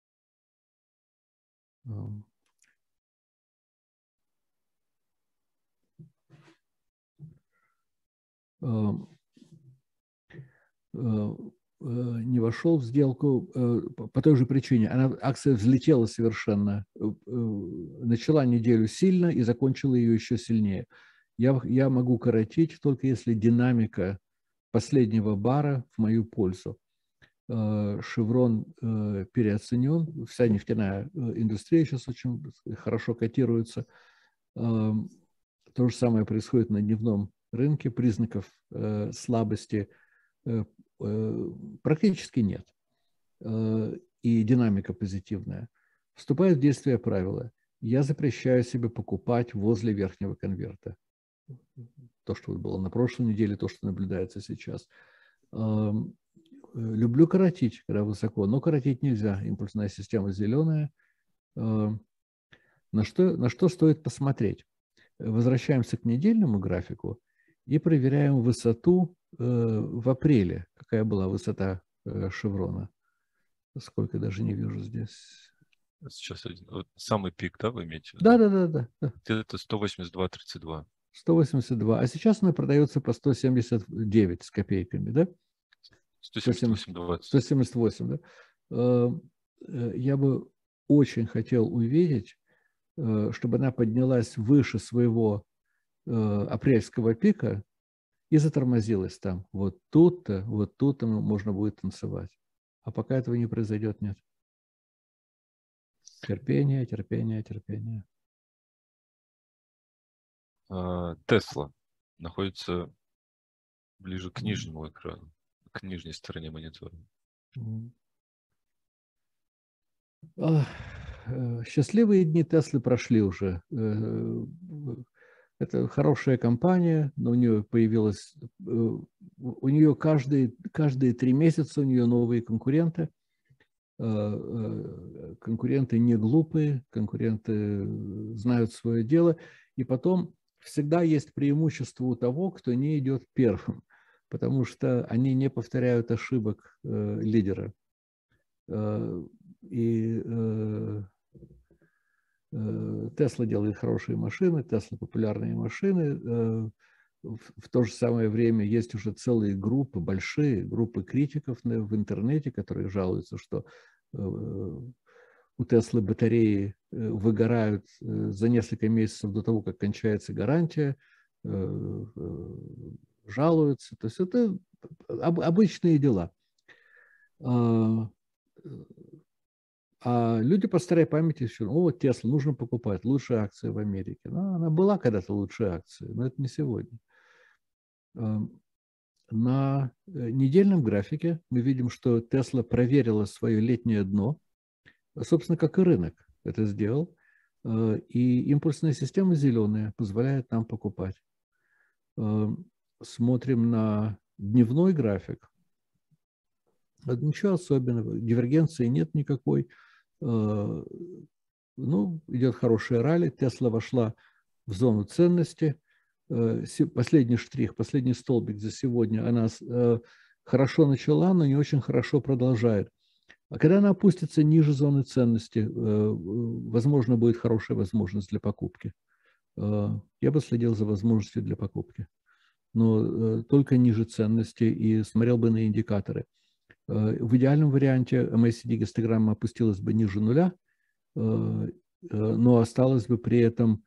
Не вошел в сделку по той же причине. Она, акция взлетела совершенно, начала неделю сильно и закончила ее еще сильнее. Я, я могу коротить только если динамика последнего бара в мою пользу. Шеврон переоценен, вся нефтяная индустрия сейчас очень хорошо котируется. То же самое происходит на дневном рынке, признаков слабости практически нет. И динамика позитивная. Вступает в действие правило: я запрещаю себе покупать возле верхнего конверта. То, что было на прошлой неделе, то, что наблюдается сейчас. Люблю коротить, когда высоко, но коротить нельзя. Импульсная система зеленая. На что, на что стоит посмотреть? Возвращаемся к недельному графику и проверяем высоту в апреле. Какая была высота Шеврона? Сколько, даже не вижу здесь. Сейчас один. Вот самый пик, да, вы имеете? Да, да, да, да. да. Это сто восемьдесят два тридцать два. сто восемьдесят два. А сейчас она продается по сто семьдесят девять с копейками, да? сто семьдесят восемь двадцать. сто семьдесят восемь, да? Я бы очень хотел увидеть, чтобы она поднялась выше своего апрельского пика и затормозилась там. Вот тут-то, вот тут-то можно будет танцевать. А пока этого не произойдет, нет. Терпение, терпение, терпение. Тесла находится ближе к нижнему экрану, к нижней стороне монитора. Счастливые дни Теслы прошли уже. Это хорошая компания, но у нее появилась, у нее каждые, каждые три месяца у нее новые конкуренты. Конкуренты не глупые, конкуренты знают свое дело. И потом всегда есть преимущество у того, кто не идет первым, потому что они не повторяют ошибок лидера. И Тесла делает хорошие машины, Тесла популярные машины. В то же самое время есть уже целые группы, большие группы критиков в интернете, которые жалуются, что у Теслы батареи выгорают за несколько месяцев до того, как кончается гарантия, жалуются. То есть это обычные дела. А люди по старой памяти все, о, Тесла, нужно покупать, лучшие акции в Америке. Ну, она была когда-то лучшей акцией, но это не сегодня. На недельном графике мы видим, что Тесла проверила свое летнее дно, собственно, как и рынок это сделал, и импульсная система зеленая позволяет нам покупать. Смотрим на дневной график. Ничего особенного, дивергенции нет никакой. Ну, идет хорошая ралли, Тесла вошла в зону ценности. Последний штрих, последний столбик за сегодня, она хорошо начала, но не очень хорошо продолжает. А когда она опустится ниже зоны ценности, возможно, будет хорошая возможность для покупки. Я бы следил за возможностью для покупки, но только ниже ценности и смотрел бы на индикаторы. В идеальном варианте эм эй си ди-гистограмма опустилась бы ниже нуля, но осталась бы при этом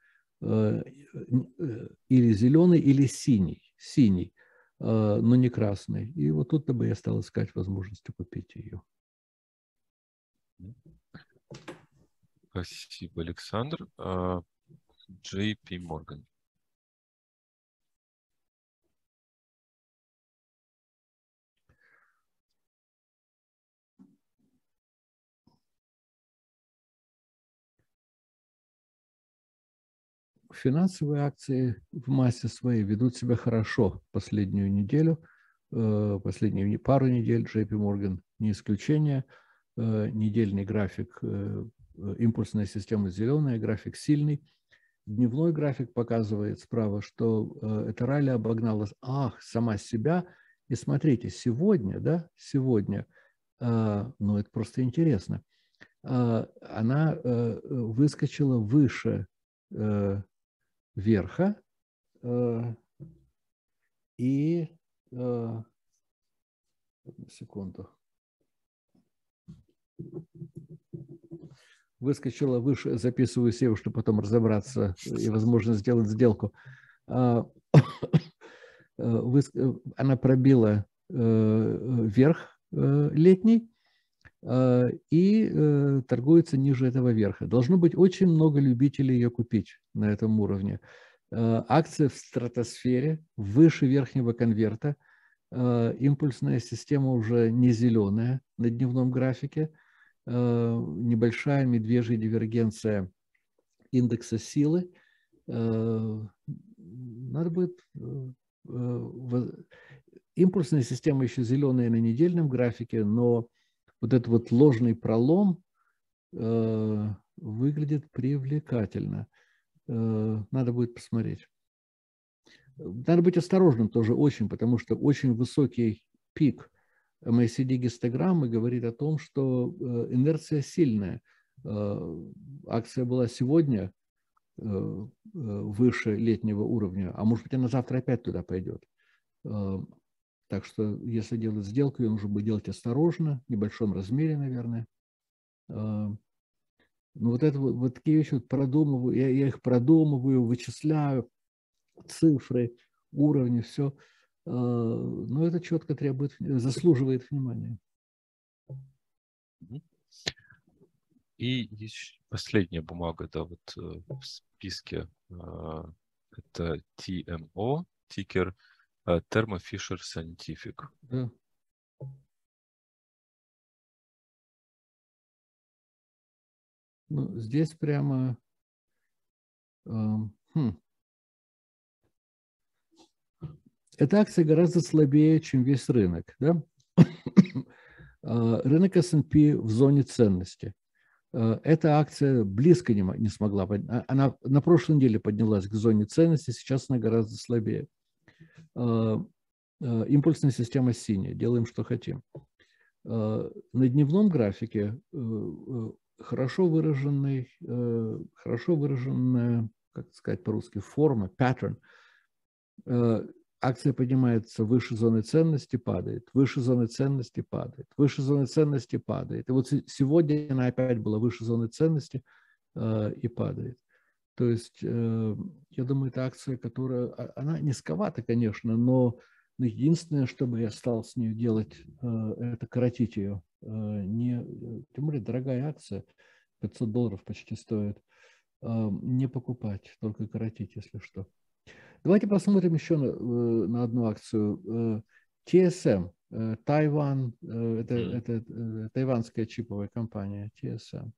или зеленый, или синий, синий, но не красный. И вот тут-то бы я стал искать возможности купить ее. Спасибо, Александр. Джей Пи Морган. Финансовые акции в массе своей ведут себя хорошо последнюю неделю, последнюю пару недель. джей пи Morgan не исключение. Недельный график, импульсная система зеленая, график сильный. Дневной график показывает справа, что эта ралли обогнала ах, сама себя. И смотрите, сегодня, да, сегодня, ну это просто интересно, она выскочила выше верха и одну секунду выскочила выше, записываю сев, чтобы потом разобраться и, возможно, сделать сделку. Она пробила верх летний и торгуется ниже этого верха. Должно быть очень много любителей ее купить на этом уровне. Акция в стратосфере, выше верхнего конверта. Импульсная система уже не зеленая на дневном графике. Небольшая медвежья дивергенция индекса силы. Надо будет... Импульсная система еще зеленая на недельном графике, но вот этот вот ложный пролом выглядит привлекательно. Надо будет посмотреть. Надо быть осторожным тоже очень, потому что очень высокий пик эм эй си ди-гистограммы говорит о том, что инерция сильная. Акция была сегодня выше летнего уровня, а может быть она завтра опять туда пойдет. Так что если делать сделку, ее нужно будет делать осторожно, в небольшом размере, наверное. Но вот это вот, вот такие вещи вот продумываю, я, я их продумываю, вычисляю, цифры, уровни, все. Но это четко требует, заслуживает внимания. И есть последняя бумага, да, вот в списке, это ти эм о, тикер Thermo Fisher Scientific. Да. Ну, здесь прямо... Э, хм. Эта акция гораздо слабее, чем весь рынок. Да? Рынок эс энд пи в зоне ценности. Эта акция близко не, не смогла подняться. Она на прошлой неделе поднялась к зоне ценности, сейчас она гораздо слабее. Импульсная система синяя. Делаем, что хотим. На дневном графике хорошо выраженный, хорошо выраженная, как сказать по-русски, форма, pattern. Акция поднимается выше зоны ценности, падает, выше зоны ценности, падает, выше зоны ценности, падает. И вот сегодня она опять была выше зоны ценности э, и падает. То есть, э, я думаю, это акция, которая, она низковата, конечно, но единственное, что бы я стал с ней делать, э, это коротить ее. Э, не, тем более дорогая акция, пятьсот долларов почти стоит. Э, не покупать, только коротить, если что. Давайте посмотрим еще на, на одну акцию. ти эс эм, Тайван, это, mm. это тайванская чиповая компания ти эс эм.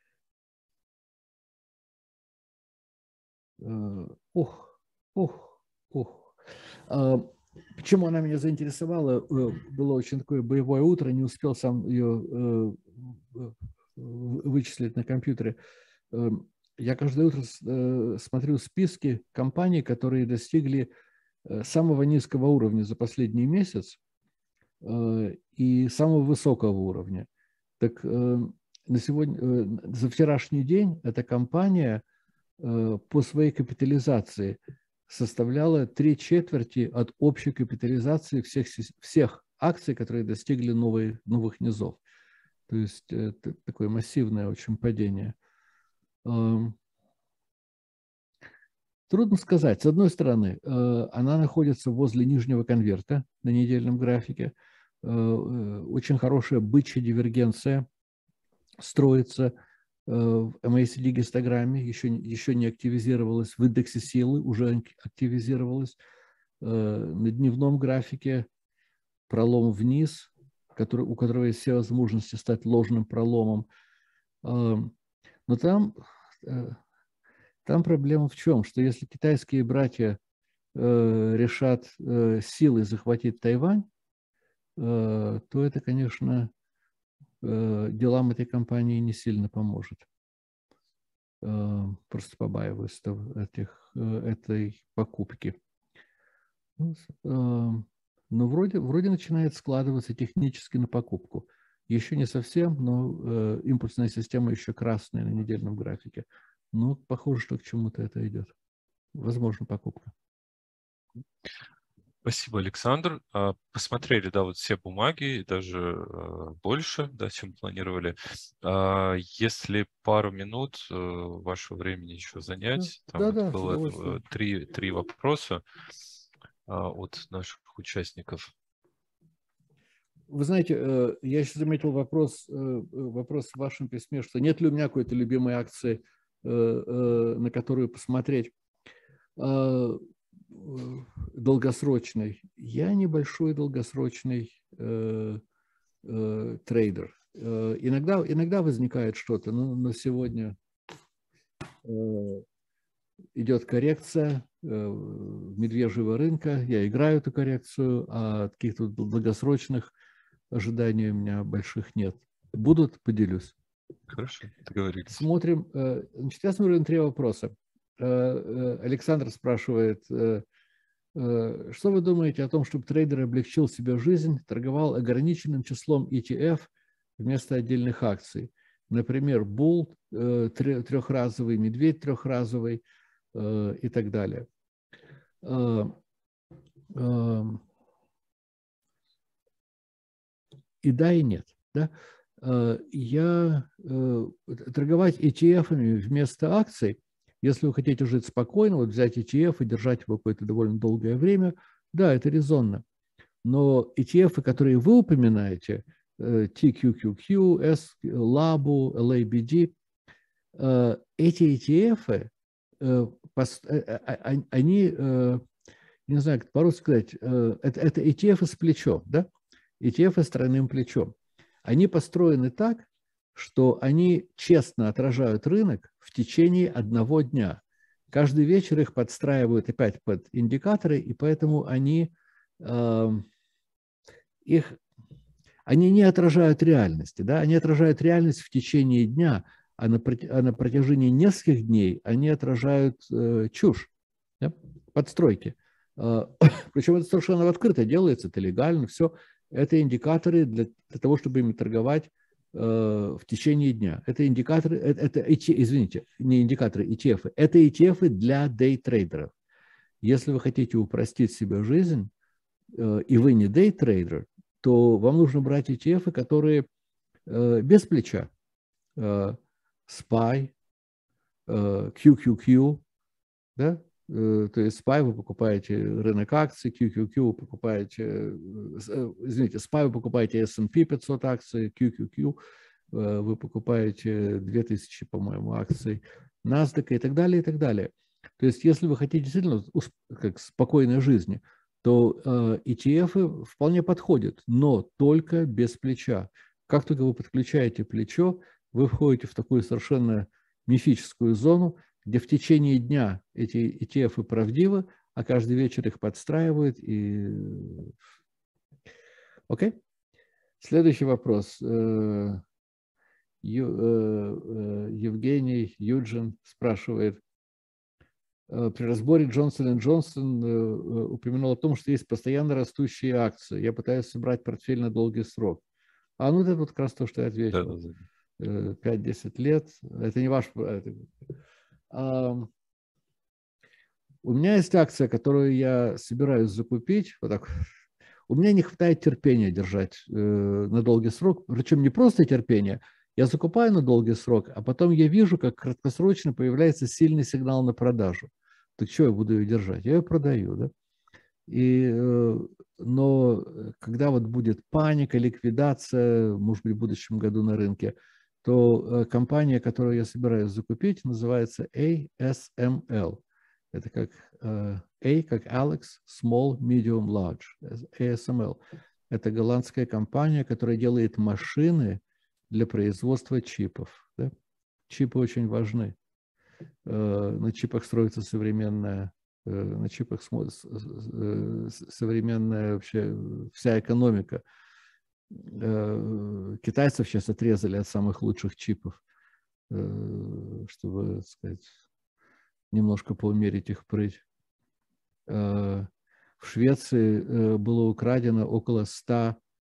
Ух, ух, ух. Почему она меня заинтересовала? Было очень такое боевое утро, не успел сам ее вычислить на компьютере. Я каждое утро смотрю списки компаний, которые достигли самого низкого уровня за последний месяц и самого высокого уровня. Так на сегодня, за вчерашний день эта компания по своей капитализации составляла три четверти от общей капитализации всех, всех акций, которые достигли новые, новых низов. То есть это такое массивное очень падение. Трудно сказать. С одной стороны, она находится возле нижнего конверта на недельном графике. Очень хорошая бычья дивергенция строится в эм эй си ди-гистограмме, еще, еще не активизировалась, в индексе силы уже активизировалась. На дневном графике пролом вниз, который, у которого есть все возможности стать ложным проломом. Но там... Там проблема в чем? Что если китайские братья э, решат э, силой захватить Тайвань, э, то это, конечно, э, делам этой компании не сильно поможет. Э, просто побаиваюсь этих, э, этой покупки. Ну, э, но вроде, вроде начинает складываться технически на покупку. Еще не совсем, но э, импульсная система еще красная на недельном графике. Ну, похоже, что к чему-то это идет. Возможно, покупка. Спасибо, Александр. Посмотрели, да, вот все бумаги, даже больше, да, чем планировали. Если пару минут вашего времени еще занять, там да, вот да, было три, три вопроса от наших участников. Вы знаете, я еще заметил вопрос, вопрос в вашем письме, что нет ли у меня какой-то любимой акции, на которую посмотреть, долгосрочной. Я небольшой долгосрочный трейдер. Иногда, иногда возникает что-то, но, но сегодня идет коррекция медвежьего рынка, я играю эту коррекцию, а каких-то долгосрочных ожиданий у меня больших нет. Будут, поделюсь. Хорошо, договорились. Смотрим. Значит, я смотрю на три вопроса. Александр спрашивает, что вы думаете о том, чтобы трейдер облегчил себе жизнь, торговал ограниченным числом и ти эф вместо отдельных акций? Например, Bull трехразовый, Медведь трехразовый и так далее. И да, и нет. Да? Я торговать и ти эф-ами вместо акций, если вы хотите жить спокойно, вот взять и ти эф и держать его какое-то довольно долгое время, да, это резонно. Но и ти эф, которые вы упоминаете, ти кью кью кью, S, лабу, эл эй би ди, эти и ти эф, они, не знаю, как по-русски сказать, это, это и ти эф с плечом, да? и ти эф с тройным плечом. Они построены так, что они честно отражают рынок в течение одного дня. Каждый вечер их подстраивают опять под индикаторы, и поэтому они, э, их, они не отражают реальности. Да? Они отражают реальность в течение дня, а на, а на протяжении нескольких дней они отражают э, чушь, да? Подстройки. Э, причем это совершенно открыто делается, это легально, все. Это индикаторы для, для того, чтобы ими торговать э, в течение дня. Это индикаторы, это, это извините, не индикаторы, и ти эф. Это и ти эф для дейтрейдеров. Если вы хотите упростить себе жизнь, э, и вы не дейтрейдер, то вам нужно брать и ти эф, которые э, без плеча. Э, спай, э, кью кью кью, да? То есть спай вы покупаете рынок акций, кью кью кью вы покупаете, извините, спай вы покупаете эс энд пи пятьсот акций, кью кью кью вы покупаете две тысячи, по-моему, акций NASDAQ и так далее, и так далее. То есть если вы хотите действительно как спокойной жизни, то и ти эф вполне подходят, но только без плеча. Как только вы подключаете плечо, вы входите в такую совершенно мифическую зону, где в течение дня эти и ти эф правдивы, а каждый вечер их подстраивают. И... Окей? Следующий вопрос. Евгений Юджин спрашивает. При разборе Джонсон энд Джонсон упомянул о том, что есть постоянно растущие акции. Я пытаюсь собрать портфель на долгий срок. А ну это вот как раз то, что я ответил. пять-десять лет. Это не ваш... Uh, у меня есть акция, которую я собираюсь закупить. Вот так. У меня не хватает терпения держать э, на долгий срок. Причем не просто терпения. Я закупаю на долгий срок, а потом я вижу, как краткосрочно появляется сильный сигнал на продажу. Так что я буду ее держать? Я ее продаю. Да? И, э, но когда вот будет паника, ликвидация, может быть, в будущем году на рынке, то компания, которую я собираюсь закупить, называется эй эс эм эл. Это как A, как Alex, Small, Medium, Large. эй эс эм эл. Это голландская компания, которая делает машины для производства чипов. Да? Чипы очень важны. На чипах строится современная, на чипах современная вообще вся экономика. Китайцев сейчас отрезали от самых лучших чипов, чтобы, так сказать, немножко поумерить их прыть. В Швеции было украдено около ста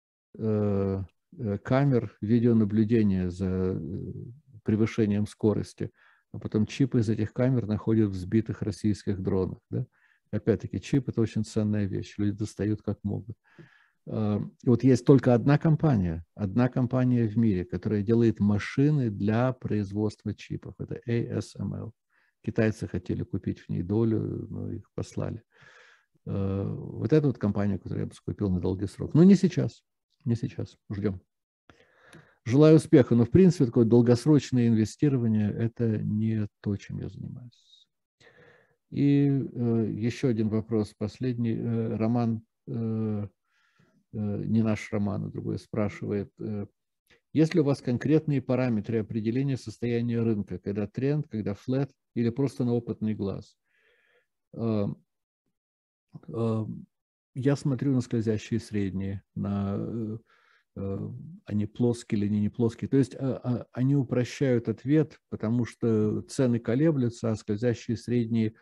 камер видеонаблюдения за превышением скорости, а потом чипы из этих камер находят в сбитых российских дронах. Да? Опять-таки, чип – это очень ценная вещь, люди достают как могут. И вот есть только одна компания, одна компания в мире, которая делает машины для производства чипов. Это эй эс эм эл. Китайцы хотели купить в ней долю, но их послали. Вот эту вот компанию, которую я бы купил на долгий срок. Но не сейчас, не сейчас. Ждем. Желаю успеха, но в принципе такое долгосрочное инвестирование – это не то, чем я занимаюсь. И э, еще один вопрос, последний. Э, Роман, э, э, не наш Роман, а другой, спрашивает. Э, есть ли у вас конкретные параметры определения состояния рынка, когда тренд, когда флэт или просто на опытный глаз? Э, э, я смотрю на скользящие средние, на... они плоские или не плоские. То есть они упрощают ответ, потому что цены колеблются, а скользящие средние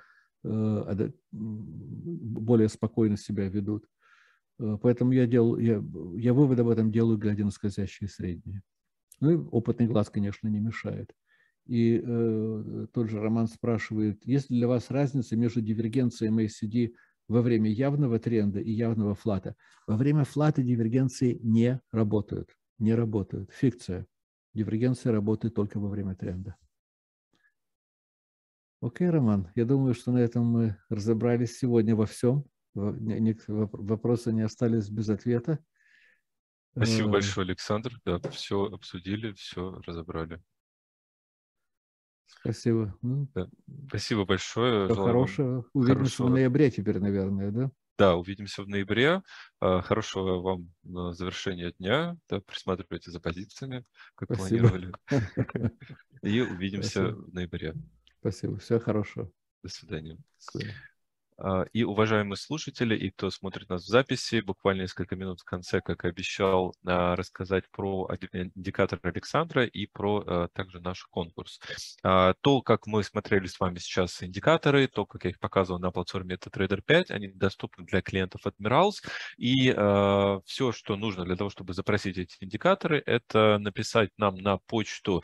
более спокойно себя ведут. Поэтому я, делаю, я, я вывод об этом делаю, глядя на скользящие средние. Ну и опытный глаз, конечно, не мешает. И э, тот же Роман спрашивает, есть ли для вас разница между дивергенцией эм эй си ди во время явного тренда и явного флата? Во время флата дивергенции не работают. Не работают. Фикция. Дивергенция работает только во время тренда. Окей, Роман, я думаю, что на этом мы разобрались сегодня во всем. Вопросы не остались без ответа. Спасибо большое, Александр. Да, все обсудили, все разобрали. Спасибо. Да. Спасибо большое. Все хорошего. Увидимся в ноябре теперь, наверное, да? Да, увидимся в ноябре. Хорошего вам завершения дня. Да, присматривайте за позициями, как Спасибо. планировали. И увидимся Спасибо. в ноябре. Спасибо. Всего хорошего. До свидания. До свидания. И, уважаемые слушатели, и кто смотрит нас в записи, буквально несколько минут в конце, как и обещал, рассказать про индикатор Александра и про также наш конкурс. То, как мы смотрели с вами сейчас индикаторы, то, как я их показывал на платформе MetaTrader пять, они доступны для клиентов Admirals. И все, что нужно для того, чтобы запросить эти индикаторы, это написать нам на почту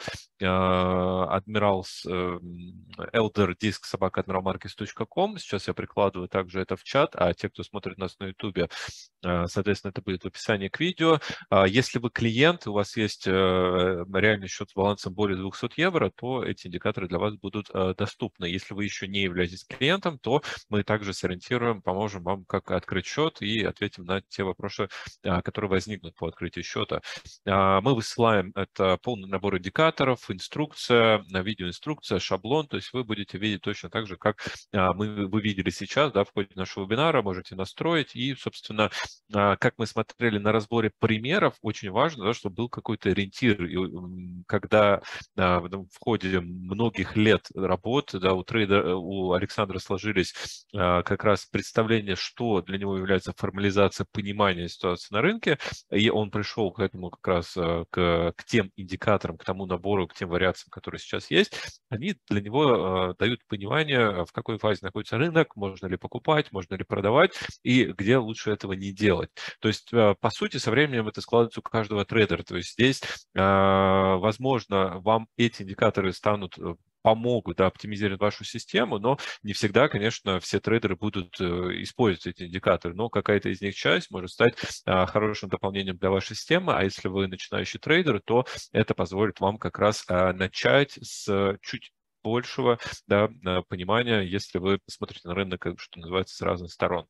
Admirals elderdisk собака admiral markets точка com. Сейчас я прикладываю также это в чат, а те, кто смотрит нас на YouTube, соответственно, это будет в описании к видео. Если вы клиент, у вас есть реальный счет с балансом более двухсот евро, то эти индикаторы для вас будут доступны. Если вы еще не являетесь клиентом, то мы также сориентируем, поможем вам, как открыть счет, и ответим на те вопросы, которые возникнут по открытию счета. Мы высылаем это полный набор индикаторов, инструкция, видеоинструкция, шаблон, то есть вы будете видеть точно так же, как мы, вы видели сейчас, да, в ходе нашего вебинара, можете настроить. И, собственно, как мы смотрели на разборе примеров, очень важно, да, чтобы был какой-то ориентир. И когда в ходе многих лет работы, да, у трейдера, у Александра сложились как раз представления, что для него является формализация понимания ситуации на рынке, и он пришел к этому как раз к, к тем индикаторам, к тому набору, к тем вариациям, которые сейчас есть, они для него дают понимание, в какой фазе находится рынок, можно ли покупать, можно ли продавать и где лучше этого не делать. То есть, по сути, со временем это складывается у каждого трейдера. То есть здесь, возможно, вам эти индикаторы станут помогут, да, оптимизировать вашу систему, но не всегда, конечно, все трейдеры будут использовать эти индикаторы, но какая-то из них часть может стать хорошим дополнением для вашей системы, а если вы начинающий трейдер, то это позволит вам как раз начать с чуть большего, да, понимания, если вы посмотрите на рынок, что называется, с разных сторон.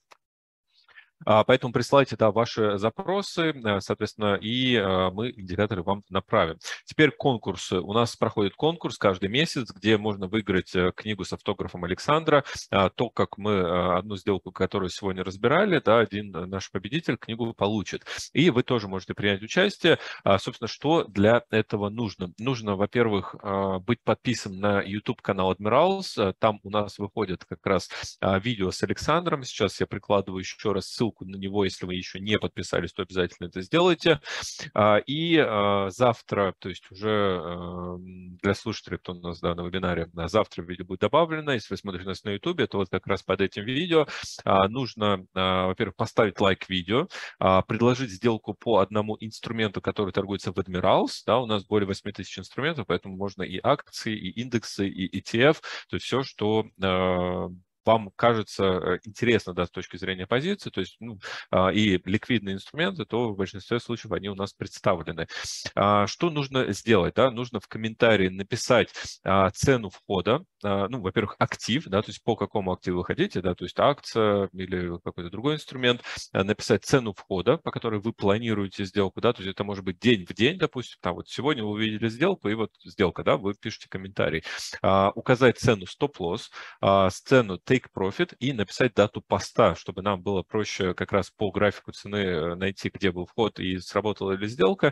Поэтому присылайте, да, ваши запросы, соответственно, и мы индикаторы вам направим. Теперь конкурсы. У нас проходит конкурс каждый месяц, где можно выиграть книгу с автографом Александра. То, как мы одну сделку, которую сегодня разбирали, да, один наш победитель книгу получит. И вы тоже можете принять участие. Собственно, что для этого нужно? Нужно, во-первых, быть подписан на YouTube-канал Admirals. Там у нас выходит как раз видео с Александром. Сейчас я прикладываю еще раз ссылку ссылку на него, если вы еще не подписались, то обязательно это сделайте. И завтра, то есть уже для слушателей, кто у нас, да, на вебинаре, завтра видео будет добавлено. Если вы смотрите нас на YouTube, то вот как раз под этим видео нужно, во-первых, поставить лайк видео, предложить сделку по одному инструменту, который торгуется в Admirals. Да, у нас более восьми тысяч инструментов, поэтому можно и акции, и индексы, и и ти эф, то есть все, что вам кажется интересно, да, с точки зрения позиции, то есть, ну, и ликвидные инструменты, то в большинстве случаев они у нас представлены. Что нужно сделать? Да? Нужно в комментарии написать цену входа, ну, во-первых, актив, да, то есть по какому активу вы хотите, да, то есть акция или какой-то другой инструмент, написать цену входа, по которой вы планируете сделку, да, то есть это может быть день в день, допустим, там вот сегодня вы увидели сделку, и вот сделка, да, вы пишете комментарий, указать цену стоп-лосс, цену take profit и написать дату поста, чтобы нам было проще как раз по графику цены найти, где был вход и сработала ли сделка,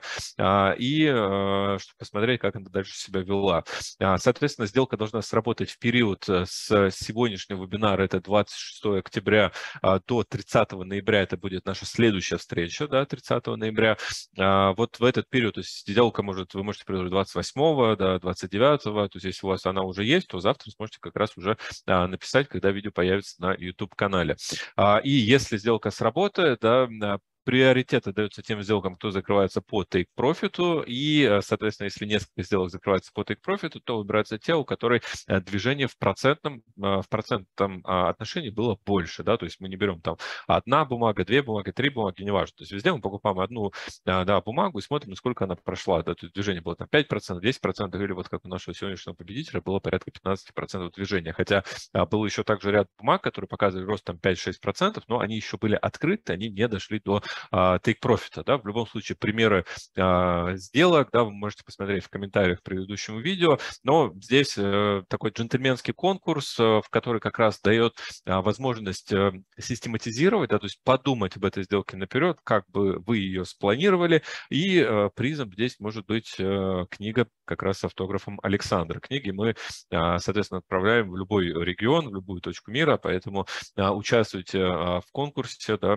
и чтобы посмотреть, как она дальше себя вела. Соответственно, сделка должна сработать в период с сегодняшнего вебинара, это двадцать шестого октября, до тридцатого ноября, это будет наша следующая встреча, да, тридцатого ноября. Вот в этот период, то есть сделка может, вы можете предложить двадцать восьмого, да, двадцать девятого, то есть если у вас она уже есть, то завтра сможете как раз уже написать, когда видео появится на YouTube-канале. И если сделка сработает, да, приоритет отдается тем сделкам, кто закрывается по take profit, и, соответственно, если несколько сделок закрывается по take profit, то выбираются те, у которых движение в процентном, в процентном отношении было больше, да, то есть мы не берем там одна бумага, две бумаги, три бумаги, неважно, то есть везде мы покупаем одну, да, бумагу и смотрим, насколько она прошла, да, то есть движение было там пять процентов, десять процентов, или вот как у нашего сегодняшнего победителя было порядка пятнадцать процентов движения, хотя был еще также ряд бумаг, которые показывали рост там пять-шесть процентов, но они еще были открыты, они не дошли до take profit. Да? В любом случае, примеры сделок, да, вы можете посмотреть в комментариях к предыдущему видео, но здесь такой джентльменский конкурс, в который как раз дает возможность систематизировать, да, то есть подумать об этой сделке наперед, как бы вы ее спланировали, и призом здесь может быть книга как раз с автографом Александра. Книги мы, соответственно, отправляем в любой регион, в любую точку мира, поэтому участвуйте в конкурсе, да,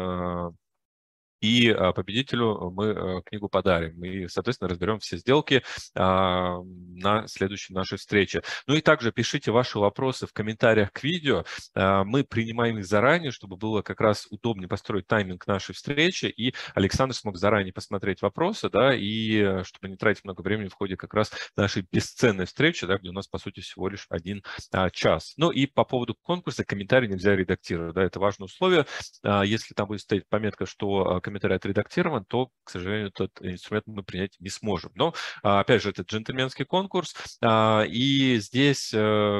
и победителю мы книгу подарим. И, соответственно, разберем все сделки на следующей нашей встрече. Ну и также пишите ваши вопросы в комментариях к видео. Мы принимаем их заранее, чтобы было как раз удобнее построить тайминг нашей встречи, и Александр смог заранее посмотреть вопросы, да, и чтобы не тратить много времени в ходе как раз нашей бесценной встречи, да, где у нас, по сути, всего лишь один а, час. Ну и по поводу конкурса комментарий нельзя редактировать, да, это важное условие. А, если там будет стоять пометка, что комментарий отредактирован, то, к сожалению, этот инструмент мы принять не сможем. Но, опять же, это джентльменский конкурс, и здесь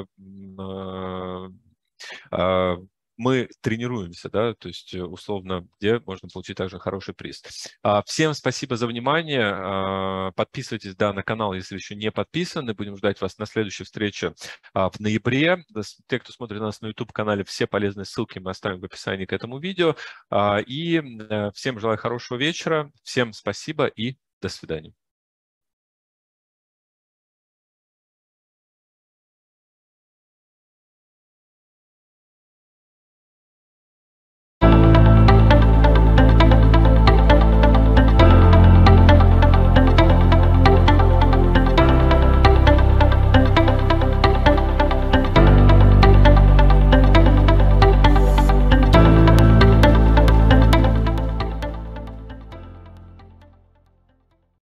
мы тренируемся, да, то есть условно, где можно получить также хороший приз. Всем спасибо за внимание. Подписывайтесь, да, на канал, если еще не подписаны. Будем ждать вас на следующей встрече в ноябре. Те, кто смотрит нас на YouTube-канале, все полезные ссылки мы оставим в описании к этому видео. И всем желаю хорошего вечера. Всем спасибо и до свидания.